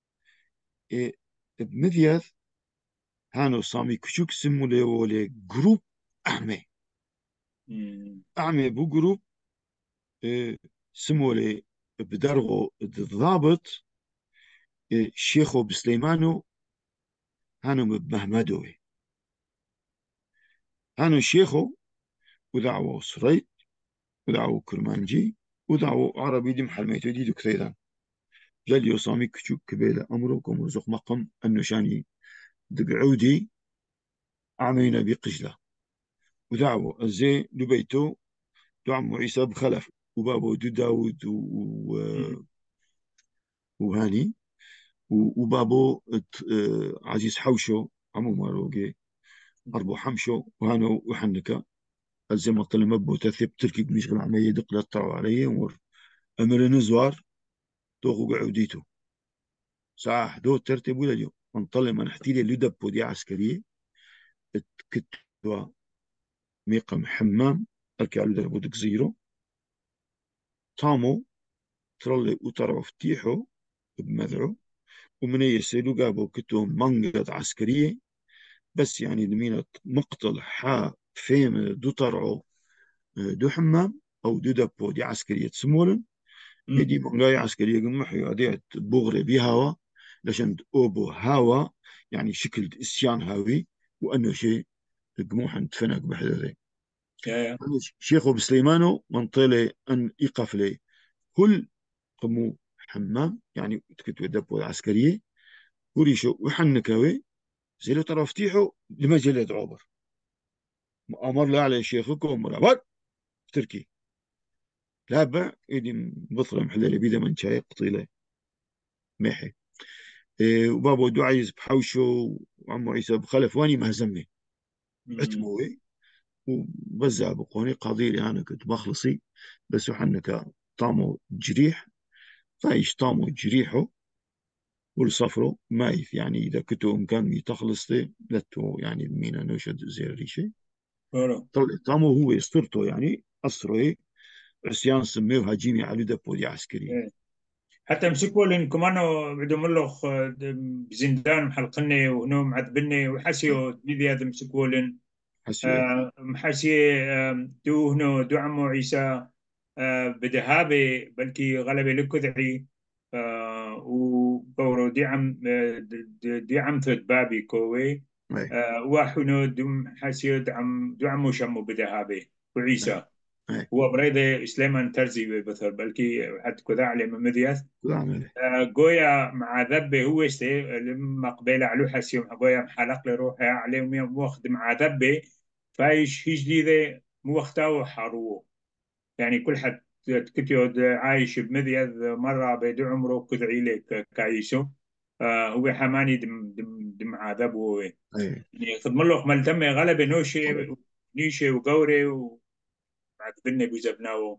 Speaker 1: إيه بمذيث هانو سامي كشوك سمو لي ولي جروب أعمى
Speaker 2: مم.
Speaker 1: أعمى بو جروب إيه سمو لي بدرغو الضابط إيه شيخو بسليمانو هانو بمهمدوي هانو شيخو ودعوه سريت ودعوه كرمانجي ودعوه عربي دي محلميتو دي دكتيدا جاليو سامي كشوك كبيلة أمركم ورزق مقم أنو شاني دقعودي عمينا بقجلة ودعوه الزي دبيتو دعمو عيسى بخلف وبابو دو داود و...
Speaker 2: مم.
Speaker 1: وهاني وبابو آه، عزيز حوشو عمو ماروجي أربو حمشو وهانو وحنكا الزي ما طلع مبو تثيب تركي مشغل عمية دقلة طاو علي ومر أمر نزوار توغو قعوديتو ساعة دو ترتيب ولا اليوم انطلع من احتيلي اللي دبو دي عسكرية اتكتوا ميقم حمام أركي على دربو دك زيرو طامو ترولي وطرعو فتيحو بمذعو، ومن يسيلو قابو كتو منقض عسكرية، بس يعني دمينة مقتل حا فيم دو طرعو دو حمام أو دو دبو دي عسكرية سمولن،
Speaker 2: مم.
Speaker 1: يدي منقاي عسكرية قمح يعديت بغري بهاوا لشان أوبو هاوا، يعني شكل إسيان هاوي، وأنه شيء قموح تفنق بحذا.
Speaker 2: يا يا
Speaker 1: شيخو بسليمانو منطلي أن يقف لي كل قمو حمام، يعني تكتو دبو العسكرية وريشو وحنكاوي زي لو طرفتيحو لما جلد عوبر أمر لا على شيخكم مرابط تركي لابع إيدي بطلة محلة بيدا من شاي قطيلة ميحي. إيه وبابو دعيز بحوشو وعمو عيسى بخلف واني مهزمني
Speaker 2: مم.
Speaker 1: اتموي وبزع بقوني قضية أنا كنت بخلصي بس وحنك طامو جريح فايش طامو جريحه والصفرو مايف، يعني إذا كنتو إمكان يتخلصتي لتو يعني مينا نوشد زي الريشة
Speaker 2: ورو.
Speaker 1: طلع طامو هو يسترتو يعني أسره عصيان سميه هجيمي على دبولي عسكري.
Speaker 2: إيه. حتى مسكوا لين كمانو بدهم ملخ بزندان محلقني وهنو معذبني وحسيو بيدي هذا مسكوا لين
Speaker 1: حسي
Speaker 2: آه، محاسي آه، دو هنو دو عمو عيسى آه، بدهابي بلكي غلبي لكذعي آه، وبورو دي عم آه، دي دي عم ثد بابي كوي
Speaker 1: أي
Speaker 2: آه، وحنو دو محاسي دو عم دو عمو شمو بدهابي
Speaker 1: أي
Speaker 2: وعيسى
Speaker 1: أي
Speaker 2: هو بريدة سليمان ترزي بثر بلكي حتى كذا عليه ممديث
Speaker 1: كل عمله
Speaker 2: جويا مع ذبه هو استي لما قبيله على حسيم جويا محلق له روحه عليه واخد مع ذبه فايش هي جديده مو وقتها وحروه يعني كل حد كتيود عايش بمذيذ مره بيد عمره كذعي لك كايسو آه هو حماني دم دم دم عذاب هو
Speaker 1: أي
Speaker 2: يعني خدم له مال دمه غلبه
Speaker 1: طبعا.
Speaker 2: نوشي نيشه وقوري ومعذبني بزبناو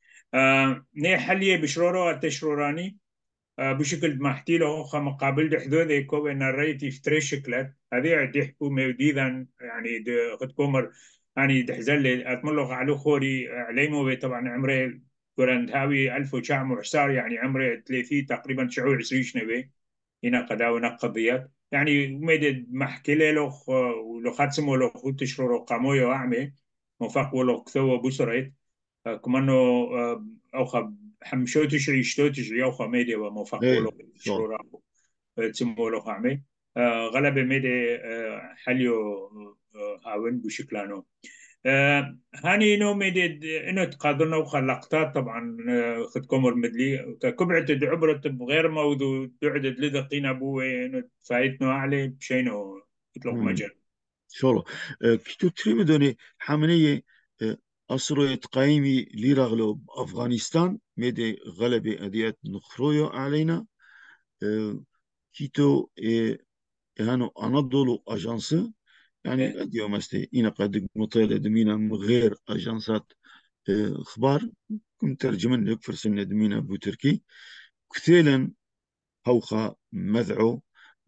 Speaker 2: آه ني حليه بشرورو التشروراني آه، بشكل محتي له خ مقابل ده حدود يكو ان الريت يفتري شكلت هذه عدي حكومة جديدا يعني ده قد كومر يعني دحزل لي اتملق على خوري عليمو طبعا عمري قرن هاوي ألف وشعم وعسار يعني عمري ثلاثين تقريبا شعور عشرين نبي هنا قداوي نقضيات يعني ميد محكي له لو ولو خاتسمو لو خو تشرو قامويو اعمي مفاق ولو كثو بسرعت كمانو آه، أوخا حمشوتش عيشتوتش يوخا ميدي وموفق ولو
Speaker 1: إيه شو
Speaker 2: شرورا تسمو لو عمي آه، غلب ميدي آه، حليو آه، هاون بشكلانو آه، هاني نو ميدي انو تقادرنا وخا لقطات طبعا آه، خد كومر مدلي كبعت عبرت بغير موضوع تعدد لدقينا بوي انو فايتنو عليه بشينو يطلق
Speaker 1: مم.
Speaker 2: مجال
Speaker 1: شو أه كتو تريم دوني حمنية أه أسرو قايمي ليرغلو بأفغانستان ميدي غلبي أديات نخرويو علينا أه كيتو إيه هانو أنضلو أجانسي، يعني أديو مستي إنا قد مطيلة دمينا من غير أجانسات أه أخبار كم ترجمن لك فرسنة دمينا بوتركي كثيلا هوخا مذعو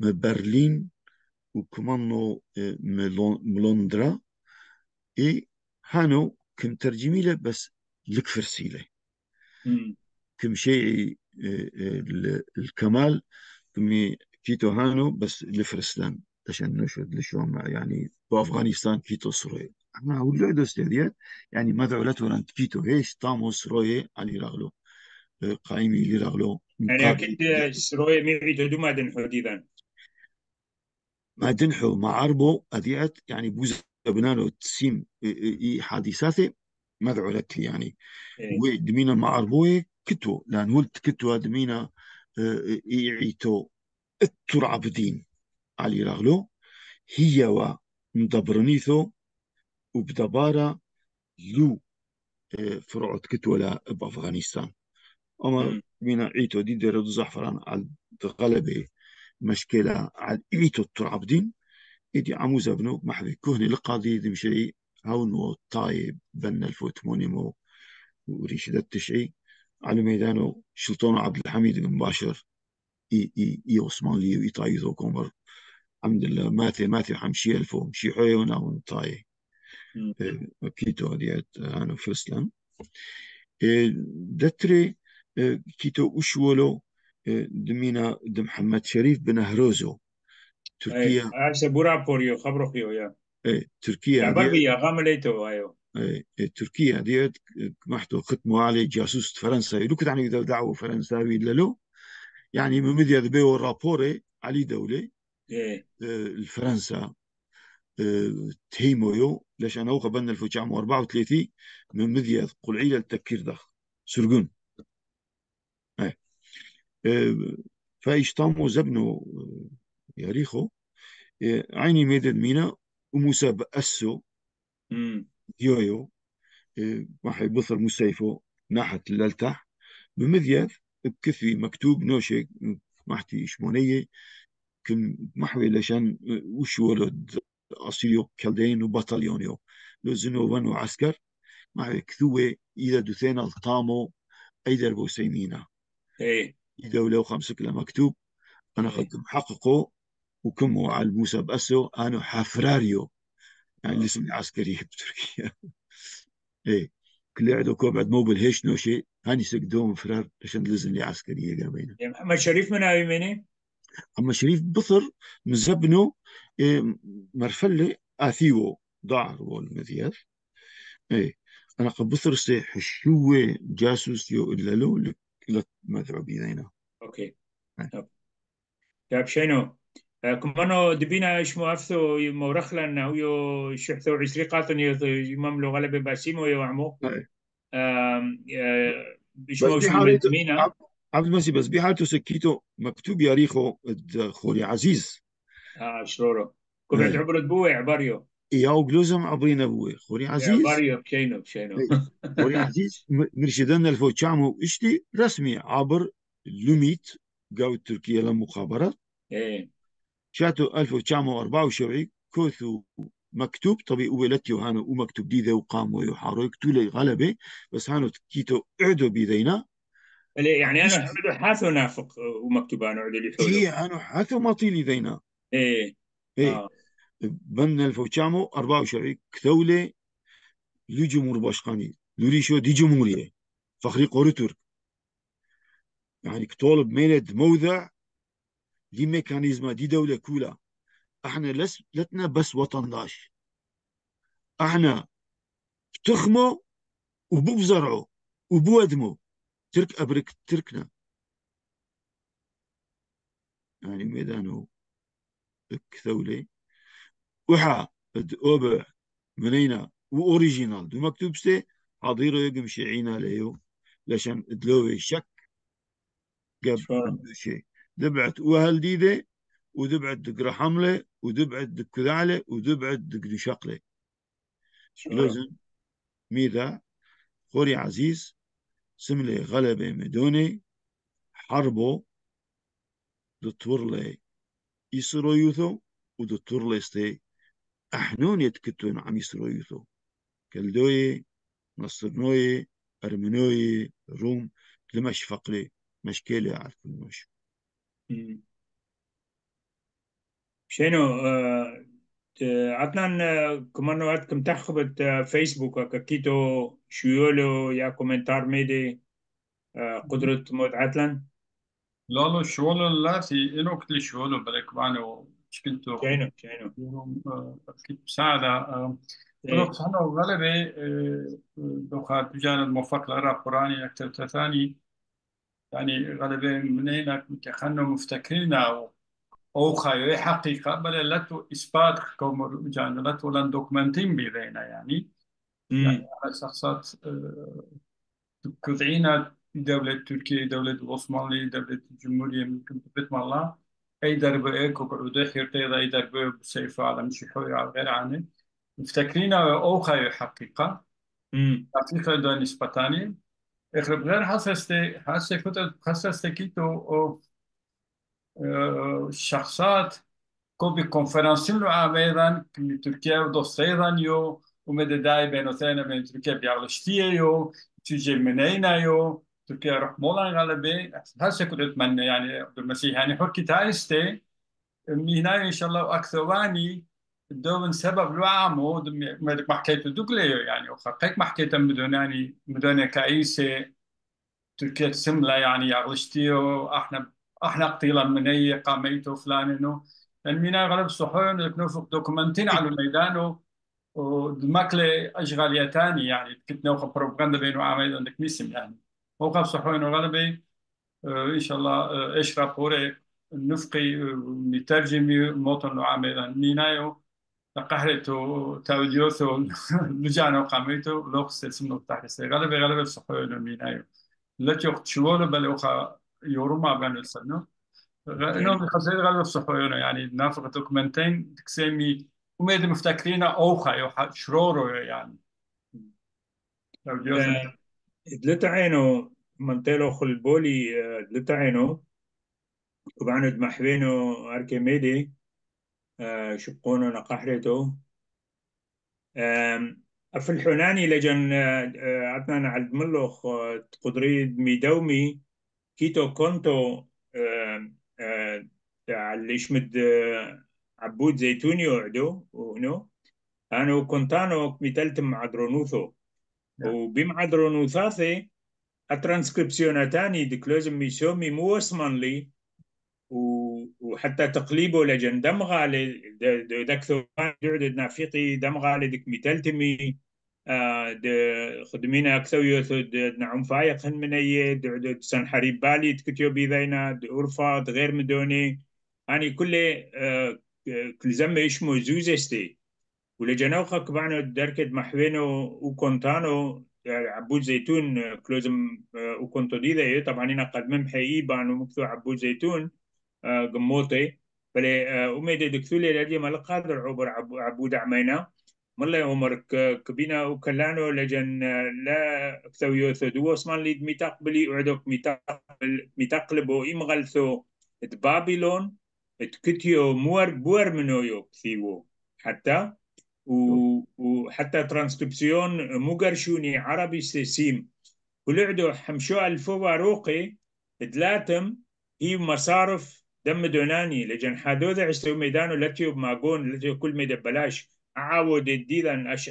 Speaker 1: من وكمانو آه، ملون- ملوندرا إي هانو كم ترجميله بس لك فرسيله كم شيء آه، آه، ال- الكمال كمي كيتو هانو بس لفرسلان عشان نشهد لشو مع يعني بأفغانستان كيتو سروي احنا ولعدو استهديات يعني ماذا علته لان كيتو هيش طامو سروي علي رغلو آه، قائمي لي رغلو
Speaker 2: يعني
Speaker 1: مقابل
Speaker 2: اكيد سروي ميعي تدوما دن حديدا
Speaker 1: ما دنحو مع عربو أديات يعني بوز بنانو تسيم إي حادثاته مدعو لك يعني ودمينا مع عربوي كتو لأن ولد كتو دمينا إي عيتو الترعب دين علي رغلو هي و مدبرنيثو وبدبارة لو آه، فرعت كتولا بأفغانستان أما مينا عيتو دي ديرو زعفران على غلبة مشكلة على عيتو الترعب دين إيدي عموزة بنو محبي كهني لقاضي دي مشي هاونو طايب بن الفوت مونيمو وريشدة التشعي على ميدانو شلطون عبد الحميد بن باشر إي إي إي عثمان لي وإي طايزو كومر الحمد لله ماتي ماتي حمشي ألفو مشي حيونا ونطاي كيتو ديت أنا فرسلان إيه، دتري إيه، كيتو أشولو دمينا دم محمد شريف بن هروزو
Speaker 2: اي
Speaker 1: تركيا.
Speaker 2: هسه برا بوريو خبرو خيو يا
Speaker 1: إيه، تركيا
Speaker 2: يعبر
Speaker 1: دي.
Speaker 2: بيا غامليتو ايو.
Speaker 1: إيه، إيه، تركيا دي محتو ختموا عليه جاسوس فرنسا لو كنت يعني دعوة فرنساوي للو يعني من مديا ذبيو الرابوري علي دولة
Speaker 2: ايه
Speaker 1: آه، الفرنسا آه، تهيمويو ليش انا وقبلنا ألف وتسعمية وأربعة وثلاثين من مديا قلعيلة التكير دخ سرقون. إيه. آه، فايشتامو زبنو آه، ياريخو آه، عيني ميدد مينا وموسى بأسو
Speaker 2: امم
Speaker 1: يويو واحد بصر مسيفو ناحية اللالتح بمذيذ بكثي مكتوب نوشي محتي شمونية كم محوي لشان وش ولد أصيليو كالدين وبطليونيو لو زنوبان وعسكر محوي كثوة إذا دوثينا الطامو أي دربو سيمينا
Speaker 2: ايه
Speaker 1: إذا ولو خمسة كلا مكتوب أنا
Speaker 2: ايه
Speaker 1: قد محققه وكموا على الموسى بأسو أنا حفراريو يعني
Speaker 2: اه
Speaker 1: الاسم العسكري بتركيا. ايه كل عدو كوبعد مو بالهيش نو شيء هاني سقدوم فرار عشان لازم لي عسكرية قامينا.
Speaker 2: يا محمد شريف من هاي مني.
Speaker 1: أما شريف بصر مزبنو إيه مرفلة آثيو ضاعر والمذياث. ايه أنا قد بصر سي حشوة جاسوس يو إلا لو لك لا مذعو بيدينا.
Speaker 2: اوكي
Speaker 1: إيه.
Speaker 2: طب طب شنو آه، كمانو دبينا ايش مؤفثو مورخلا ويو شحثو عسري قاطن يمملو غلبة باسيمو يو عمو
Speaker 1: إيه.
Speaker 2: آم، آه، ايش
Speaker 1: بس
Speaker 2: موسو من
Speaker 1: بحالة
Speaker 2: دمينا.
Speaker 1: عبد عبد المسيح بس بحالته سكيتو مكتوب يا ريخو خوري عزيز.
Speaker 2: اه شرورو كبرت
Speaker 1: إيه.
Speaker 2: عبرت بوي عباريو.
Speaker 1: يا وجلوزم عبرينا بوي خوري
Speaker 2: يا
Speaker 1: عزيز.
Speaker 2: عباريو بشينو بشينو.
Speaker 1: إيه. خوري عزيز م- مرشدنا الفوتشامو اشتي رسمي عبر لوميت جو تركيا للمخابرات
Speaker 2: ايه
Speaker 1: شاتو ألف وتسعمية وأربعة وسبعين كوثو مكتوب طبي ولتيو هانو ومكتوب دي ذا وقام ويحارو يكتولي غلبة بس هانو كيتو اعدو بيدينا
Speaker 2: اللي يعني انا
Speaker 1: اشتي
Speaker 2: حمدو حاثو نافق آه، ومكتوب انا عدل
Speaker 1: هي
Speaker 2: يحولو.
Speaker 1: هانو حثو مطيلي دينا.
Speaker 2: ايه
Speaker 1: ايه
Speaker 2: اه
Speaker 1: بن ألف وتسعمية وأربعة وسبعين كثولة لجمهور باشقاني لولي شو دي جمهورية فخري قوري ترك يعني كطالب ميلاد موضع دي ميكانيزما دي دولة كولا احنا لس لتنا بس وطن داش احنا بتخمو وببزرعو وبودمو ترك ابرك تركنا يعني ميدانو كثولة وحا اوبع منينا واوريجينال دو مكتوب سي حاضيرو يقم شيعينا ليو لشان دلوي شك قب
Speaker 2: شلون
Speaker 1: شيء دبعت وهل ديده ودبعت دقرة حملة ودبعت دك كذعلة ودبعت دك شقلة
Speaker 2: شلون
Speaker 1: لازم ميذا خوري عزيز سملة غلبة مدوني حربو دتورلي يسرو يوثو ودتورلي استي احنون يتكتون عم يسرو يوثو كالدوي نصرنوي ارمنوي روم لمش فقلي مشكلة عارف المش.
Speaker 2: مم. شنو آه ت- عدنان آه، كمان وقتكم تخبط آه، فيسبوك كيتو شيولو يا كومنتار ميدي آه، قدرة مود عدلان.
Speaker 3: لالو شغل اللاتي إنو كتلي شغل بالك بانو شكلتو خب
Speaker 2: شنو شنو
Speaker 3: يوم كنت مساعدة
Speaker 2: ايه
Speaker 3: بلوك صحنا غلبة دوخات بجانب الموفق لأرى قراني أكتر تثاني يعني غلبة منين كخنا مفتكرين أو أو خايو حقيقة بل لاتو إثبات كوم جانب لاتو لان دوكمنتين بيدينا يعني يعني
Speaker 2: امم
Speaker 3: على شخصات كوزعينا دولة تركيا دولة العثمانية دولة الجمهورية ممكن بسم الله أي دربة إيكو بعودة خيرتي أي دربة بسيفة على مشي حوي على غير عنه مفتكرين أو خير حقيقة
Speaker 2: امم
Speaker 3: حقيقة ده نسبتاني إخرب غير حسستي حاسة كنت حسستي كيتو أو آه، شخصات كوبي كونفرنسين له عميران في تركيا ودوستيران يو ومدى داي بينو ثينا بين تركيا بيعلشتيا يو تيجي منينا يو تركيا روح مولان غالبي هسه كنت اتمنى يعني عبد المسيح يعني حركي تايستي من هنا ان شاء الله اكثواني دوم سبب لو عامو ما حكيت دوكلي يعني وخاقك ما حكيت مدوناني مدونة كايسة تركيا سملة يعني يغلشتيو احنا احنا قتيلا مني قاميتو فلانينو المينا غلب صحون يكنو فوق دوكومنتين على الميدان ودماكلي اشغال تاني يعني كنت نوخ بروباغندا بينو عامل عندك ميسم يعني وقف صحون وغلبي آه، ان شاء الله آه، ايش رابوري نفقي آه، نترجمي موطن عامل مينايو قهرتو تاوديوثو لجانو قاميتو لوكس اسمه تحت غلبي غلبي صحون مينايو لا تيوخ تشوالو بل اوخا يورما بان السنة انهم يخزين غالبا صحويونه يعني نافق دوكمنتين تكسيمي وميد مفتكرين اوخا يوحا شرورو يعني لو جوزن
Speaker 2: دلتا عينو منطلو خلبولي دلتا عينو وبعند محبينو أركيميدي آه، شبقونو نقحرتو في الحناني لجن آه، آه، عدنا عند ملوخ آه، قدريد ميدومي كيتو كونتو آه، آه، اللي يشمد آه، عبود زيتوني وعدو ونو أنا كنتانو ميتلتم عدرونوثو وبمعدرونوثاثي الترانسكريبسيوناتاني ديك لازم يسومي مو اسمان لي و- وحتى تقليبه لجن دمغالي داك ثوان دعد نافقي دمغالي ديك ميتلتمي آه، د خدمينا أكثر يوثد نعم فايق من أي دعد سن حريب بالي تكتيو بيذينا أورفا غير مدوني أني كل آه، كل زم يشمو زوزستي ولجنوخة كبانو دركد محوينو وكونتانو يعني عبود زيتون آه، كلوزم آه، وكونتو دي ذي طبعا هنا قد ممحي بانو مكتو عبود زيتون آه، قموطي بلي آه، أميدي دكتولي لدي مال قادر عبر عب- عبود عمينا ملا عمر كبينا وكلانو لجن آه، لا كتو يوثو دو اسمان ليد ميتاق بلي اعدوك ميتاق ميتاقلبو إمغلثو ات بابلون ات كتيو مور بور منو يو كثيوو حتى و- وحتى ترانسكريبسيون مو قرشوني عربي سيسيم ولعدوا حمشو الفوا روقي دلاتم هي مصارف دم دوناني لجن حادوذا عشتو ميدانو لتيو بماغون لتيو كل ميدا بلاش عاود الديدان أش...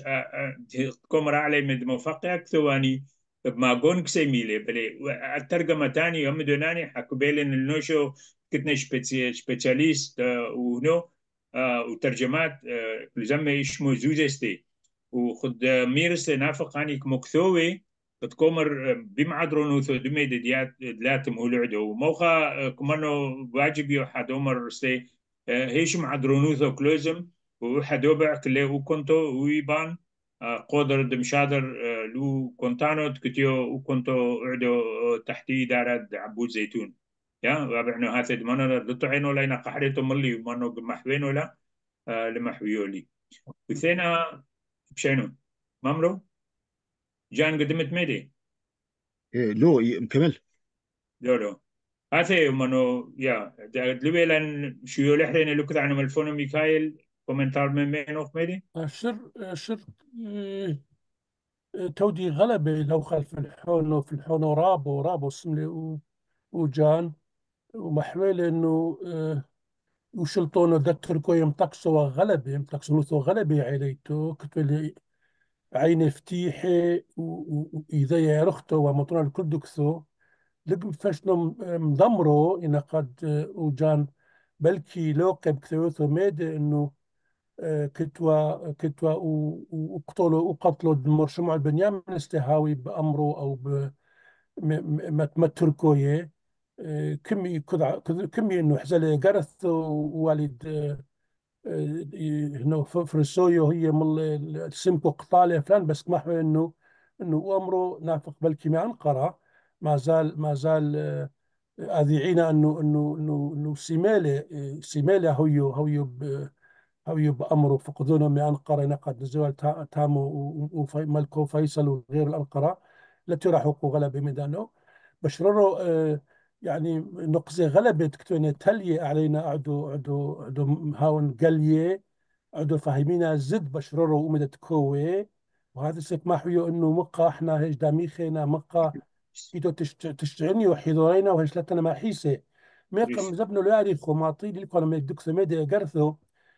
Speaker 2: كومر علي مد مفقيك ثواني بماغون كسيميلي بلي الترجمة تاني هم دوناني حكو بيلن النوشو كتنا سبيشاليست ونو آه، وترجمات آه، لزم يشمو زوجستي وخد ميرس نافق عنك مكثوي تكومر بمعدرون وثو دمي ديات دلاتم ولعدو موخا كمانو واجب يو حد عمر سي هيش معدرون وثو كلوزم وحدوبع كله وكنتو ويبان قدر دمشادر لو كونتانو تكتيو وكنتو عدو تحتي دارد عبود زيتون يا وابعنو هاث دمانو دتو عينو لينا قحريتو ملي ومانو محوينو لا لمحويولي وثينا بشينو مامرو جان قدمت ميدي
Speaker 1: إيه لو ي- مكمل.
Speaker 2: لولو هاثي منو يا دلويلان شيو لحرين اللي كذا عن ملفون ميكايل كومنتار من مينوخ ميدي
Speaker 4: الشر الشر آه، تودي غلبة لو خلف الحون وفي الحون ورابو ورابو سملي و- وجان ومحمل انه آه، وشلطونه دتركو يمتقصوا غلبة يمتقصوا نوثو غلبة عليتو كتولي عيني فتيحي وإذا يرختو ومطرنا الكل دكثو لقم فشنو مضمرو إن قد آه، وجان بلكي لو قب كثيوثو ميد إنه آه، كتوا كتوا و- و- وقتلوا وقتلوا دمر شمع البنيامين استهاوي بأمره أو ب م- م- ما تركويه آه، كمي كذا كذا- كمي إنه حزل جرث والد آه، إنه ف- فرسويو هي من السمكو قطالة فلان بس ما هو إنه إنه أمره نافق بلكي ما أنقرة ما زال ما زال آه، أذيعينا إنه إنه إنه إنه سيمالة آه، سيمالة هويو هويو أو يبقى أمره فقدونه من أنقرة نقد نزول تا- تامو وملكو فيصل وغير الأنقرة التي راحوا غلبة ميدانو بشرروا آه، يعني نقزة غلبة تكتوني تلية علينا عدو عدو عدو هاون قلية عدو فاهمينا زد بشرروا ومدت كوي وهذا سيك ما حيو إنه مقا إحنا هيج داميخينا مقا إيدو تشت- تشتعني وحيدورينا وهيش لتنا ما حيسة ميقم زبنو لا يعرفوا ما طيل لكم لما يدوك سميدة قرثو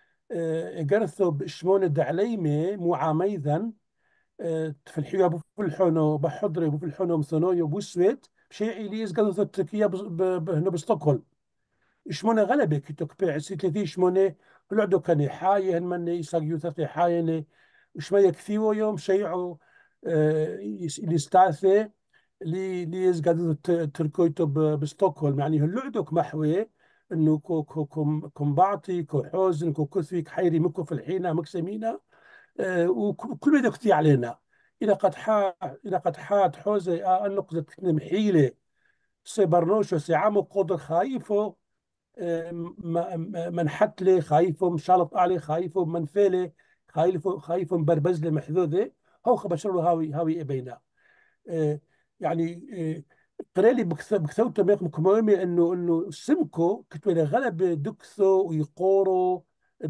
Speaker 4: قرثو بشمون دعليمي مو عاميذا آه، في الحيوة بفلحونو بحضري بفلحونو مثنويو بوسويت شيء اللي يزقل تركيا هنا بستوكهولم شمونه غلبة كتوك بيع ستة شمونه لعدو كان حاين من يساق يوثق حاين شوية كثيرو يوم شيعوا آه يستعثي لي لي يزقل تركيتو بستوكهولم يعني هاللعدوك محوي انه كو كو كم كم بعطي كو حوزن كو كثفي حيري مكو في الحينة مكسمينا آه وكل ما دكتي علينا إذا قد حا إذا قد حات حوزي آه النقطة محيلة سيبرنوشو سيعامو قدر خايفو منحت لي خايفه مشالط عليه خايفه منفله خايفه خايفه مبربزله محذوذه هو خبشر هاوي هاوي ابينا آه، يعني آه، قرالي بكثوته ميق مكمومي انه انه سمكو كتوالي غلبة دكثو ويقورو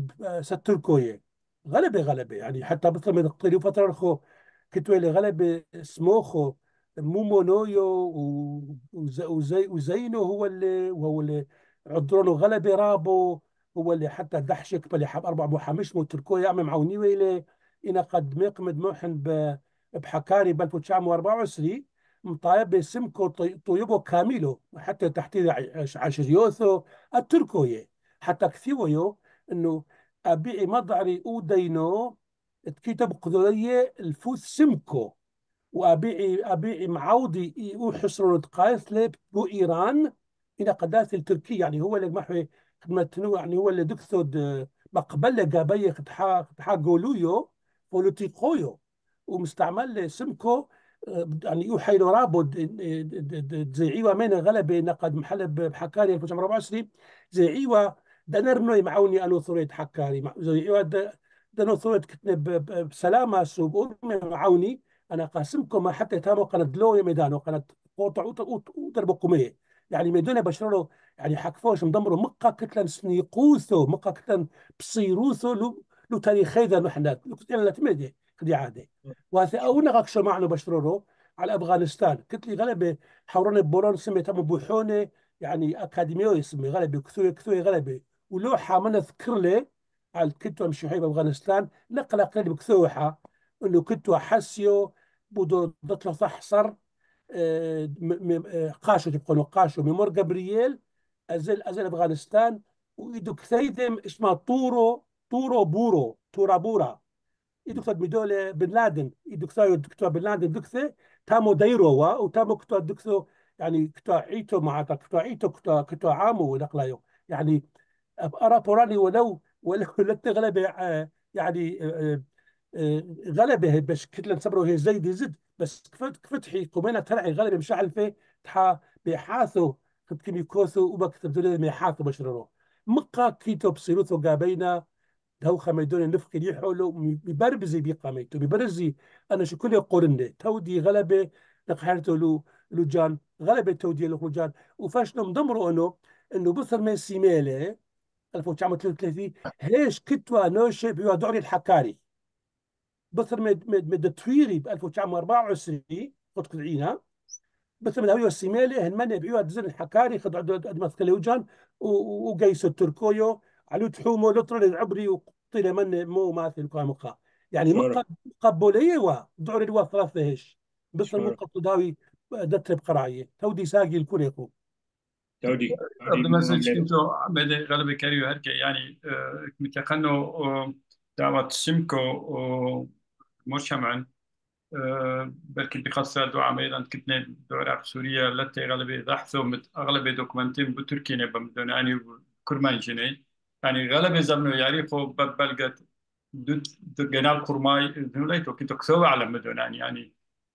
Speaker 4: ستركوية غلبة غلبة يعني حتى بطل من القليل فترة خو كتوالي غلبة سموخو مومو نويو و- وز- وزي وزينو هو اللي وهو اللي عدرونه غلبة رابو هو اللي حتى دحشك بلي حب أربع محامش مو تركوية عم معوني ويلي إنا قد ميقمد موحن بحكاري ب ألف وتسعمائة وأربعة وعشرين مطايب سمكو طي- طيبو كاميلو حتى تحتي عشريوثو التركوية حتى كثيويو انه ابيعي مضعري اودينو كتب قذرية الفوث سمكو وابيعي ابيعي معوضي وحصرون تقايث لب بو ايران الى قداث التركي يعني هو اللي محوي خدمة يعني هو اللي دكثود مقبلة قابية خدحا خدحا قولويو بوليتيقويو ومستعمل سمكو آه، يعني يوحي له رابو زيعيوا من غلبة نقد محل بحكاري ألف وتسعمائة وأربعة وعشرين زيعيوا دنرنوي معوني أنو ثوريت حكاري زيعيوا دنو ثوريت كتنب بسلامة سوب معوني انا قاسمكم حتى تامو قناه دلو ميدان وقناه قوطع وتربقميه يعني ميدان بشرلو يعني حكفوش مدمروا مقا كتلن سنيقوثو مقا كتلن بصيروثو لو لو تاريخي ذا نحن لو كتلن لا تمدي كدي عادي وهذا اول غاكشو معنا بشرلو على افغانستان كتلي غلبه حورون بورون سمي تم بوحونه يعني اكاديميو يسمي غلبه كثوي كثوي غلبه ولو حامنا ذكر لي على كتو مشي افغانستان نقل قلب بكثوحه انه كنتوا حسيو بودو دطلع تحصر آه، م- م- آه، قاشو تبقوا قاشو ميمور جابرييل ازل ازل افغانستان ويدو كثيدم اسمها طورو طورو بورو تورا بورا يدو كتاب مدول بن لادن يدو كتاب دكتور بن لادن دكتور تامو دايروا وتامو كتاب دكتور يعني كتاب عيتو معناتها كتاب عيتو كتاب كتاب عامو ونقلايو يعني أرى بوراني ولو ولو لا تغلب آه، يعني آه، آه، غلبه باش كتلة صبروا هي زي دي زد بس كفت كفتحي قومينا ترعي غلبه مش عارفه تحا بيحاثوا كم يكوثوا وبكتب دول بيحاثوا بشرروا مقا كيتو بسيروثو قابينا دو خميدون نفق لي حولو ببربزي بيقاميتو ببرزي انا شو كل قرنه تودي غلبه نقحرتو له لجان غلبه تودي لجان وفاش مدمروا انه انه بثر من سيميله ألف وتسعمائة وثلاثة وثلاثين هيش كتوى نوشي بيوا دوري الحكاري بثر مد مد مد تويري ب ألف وتسعمائة وأربعة وعشرين قد قدعينا بثر من هوي والسيميلي هن من بيوا دزن الحكاري خد عدو أدمث كليوجان وقيسو التركويو علو تحومو لطر العبري وقطيل من مو ماثل قامقا يعني
Speaker 2: شكرا.
Speaker 4: مقا قبوليه و دوري الوا ثلاثة هيش بثر
Speaker 2: شكرا.
Speaker 4: مقا داوي دترب قرايه تودي ساقي الكوريقو
Speaker 2: تودي تودي
Speaker 3: قبل ما سألت
Speaker 2: مملكة.
Speaker 3: كنتو عمد غلبة كاريو هركي يعني آه، متقنو آه، دعوة سمكو آه، مرشمعن آه، بلكي بخاصة دو عميلا كتني دو عراق سوريا لتي غلبة ضحثو مت أغلبية دوكمنتين بتركيا نبا مدوناني كرمان جني يعني غلبة زمنو يعرفو ببلغت دو دو جنال كرماي ذنوليتو كنتو كثوة على مدوناني يعني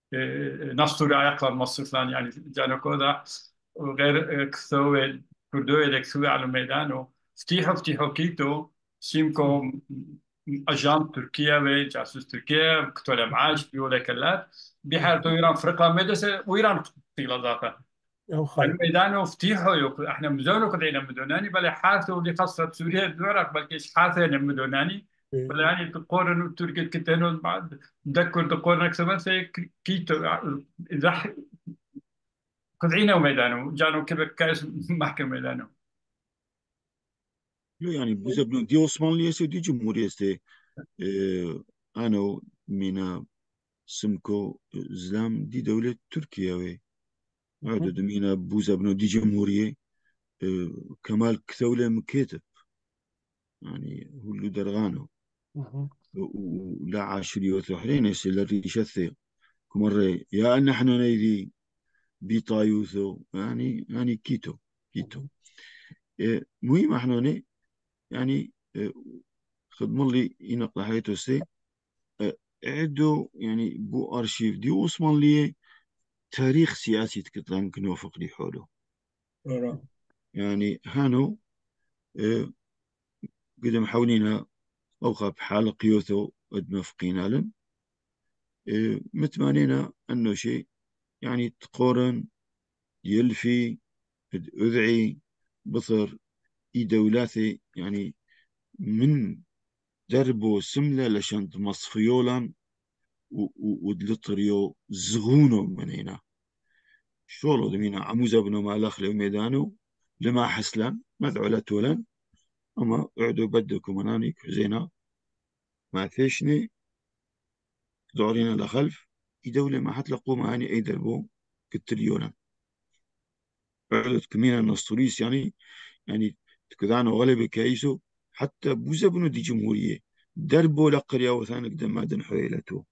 Speaker 3: نصر ayaklar مصر فلان يعني جانو كودا وغير كثوة كردوة دك كثوة على ميدانو فتيحو فتيحو كيتو سيمكو أجان تركيا و جاسوس تركيا كتولة معاش بيولا كلات بحال تو إيران فرقة مدرسة وإيران قتيلة ذاته
Speaker 4: أو خايف
Speaker 3: الميدان فتيحو يو احنا مزونو قدعنا مدوناني بل حاثو اللي خاصة سوريا العراق بل كيش حاثة مدوناني بل يعني تقورن تركيا كتنو بعد تذكر تقورن أكثر سي كيتو إذا قدعنا ميدانو جانو كبك كاس محكمة ميدانو
Speaker 1: لو يعني بوزبنو دي عثمانلية سو دي جمهورية سي اه أنا من سمكو زلام دي دولة تركيا وي عدو دمينا بوزا بنو دي جمهورية آه، كمال كثولة مكيتب يعني هو اللي درغانو ولا عاشري وثحرين يسل الريشثي كمرة يا أن نحن نيدي بيطايوثو يعني يعني كيتو كيتو آه، مهم احنا يعني آه، خدم لي ينقل حياته سي آه، عدو يعني بو أرشيف دي وصمن لي تاريخ سياسي تكتلان كنوفق لي حوله
Speaker 2: ورا
Speaker 1: يعني هانو آه، قدم حولينا أوقع بحال قيوثو ادمفقينا لن آه، متمانينا أنه شيء يعني تقورن يلفي أذعي بصر إي دولاتي يعني من دربو سملة لشان مصفيولا ودلطريو زغونو من هنا شولو دمينا عموزة بنو مالخ لو ميدانو لما حسلان مدعو لتولن أما اعدو بدكم مناني زينا ما فيشني دورينا لخلف يدولة ما حتلقوا معاني أي دربو كتريولا اعدو كمينا النصطوريس يعني يعني تكذانو غلبة كايسو حتى بوزا بنو دي جمهورية دربو لقريا وثانك دمادن حويلتو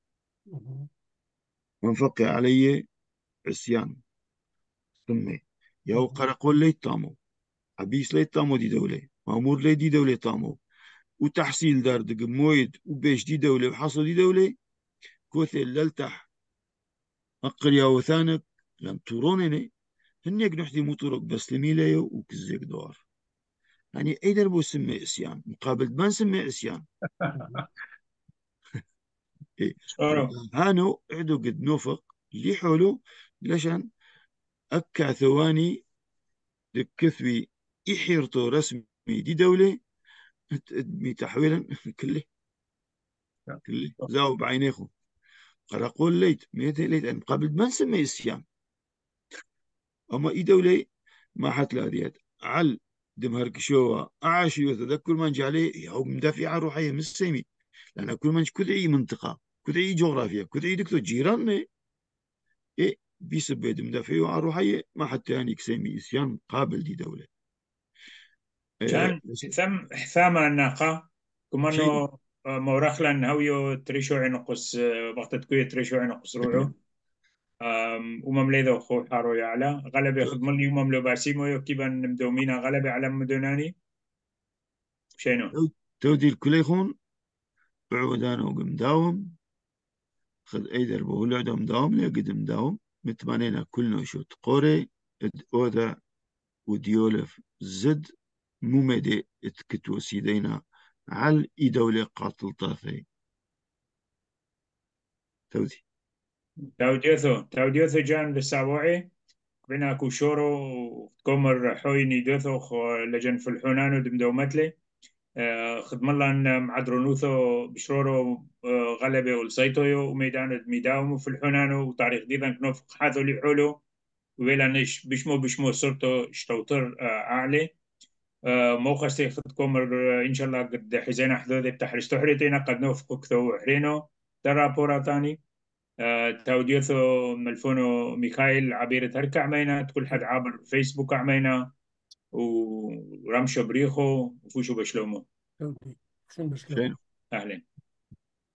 Speaker 1: وانفقي علي عصيان ثم ياو قرقول لي تامو عبيس لي تامو دي دولة مامور لي دي دولة تامو وتحصيل دار دق مويد وبيش دي دولة وحصل دي دولة كوثي للتح أقريا وثانك لم ترونني هنيك نحتي موتورك بس لميليو وكزيك دوار يعني أي دربو سمي إسيان مقابل ما نسمي إسيان إيه.
Speaker 2: ورا
Speaker 1: هانو عدو قد نوفق اللي حولو لشان أكا ثواني كثوي يحيرتو رسمي دي دولة مي تحويلا كله كله زاو بعينيخو قرقول ليت ميت ليت أن قبل ما نسمي إسيان أما إي دولة ما حتلا ديت عل دمهر كشوا أعاشي وتذكر من جعله هو مدافع روحية مش سيمي لأن كل من كدعي منطقة كدعي جغرافيا كدعي دكتور جيران إيه بيسبب مدافع روحية ما حتى يعني كسيمي إسيان قابل دي دولة إيه
Speaker 2: كان ثم حثامة الناقة
Speaker 1: شيء
Speaker 2: كمانو مورخلا هاويو تريشو عنقص وقت تكوي تريشو عنقص روعو وممليدو خو حارو يعلى غلب ياخد ملي ومملو باسيمو يكيبان مدومينا غلب على مدوناني شينو
Speaker 1: تودي الكليخون بعودان وقمداوم خذ أي دربه ولعده مداوم ليه قد مداوم متمانينا كلنا شوت قوري اد أودا وديولف زد ممدي اتكتو سيدينا على اي دولة قاتل طافي تودي
Speaker 2: تاوديوثو تاوديوثو جان بالسابوعي بينا كوشورو كومر حويني دوثو خو لجن في الحونانو دمدومتلي خدم الله معدرونوثو بشرورو غلبة والسيطويو وميدانو ميداومو في الحونانو وتاريخ ديدان كنوف حاثو لي حولو ويلا نش بشمو بشمو صرتو شتوتر أعلى موقع خد كومر إن شاء الله قد حزينا حدودي بتحرش تحريتينا قد نوفقو كثو حرينو ترى بورا تاني تاوديوثو ملفونو ميخائيل عبيرة هركة عمينا كل حد عابر فيسبوك عمينا ورمشو بريخو وفوشو بشلومو
Speaker 4: تودي شنو بشلون
Speaker 1: شين
Speaker 2: أهلا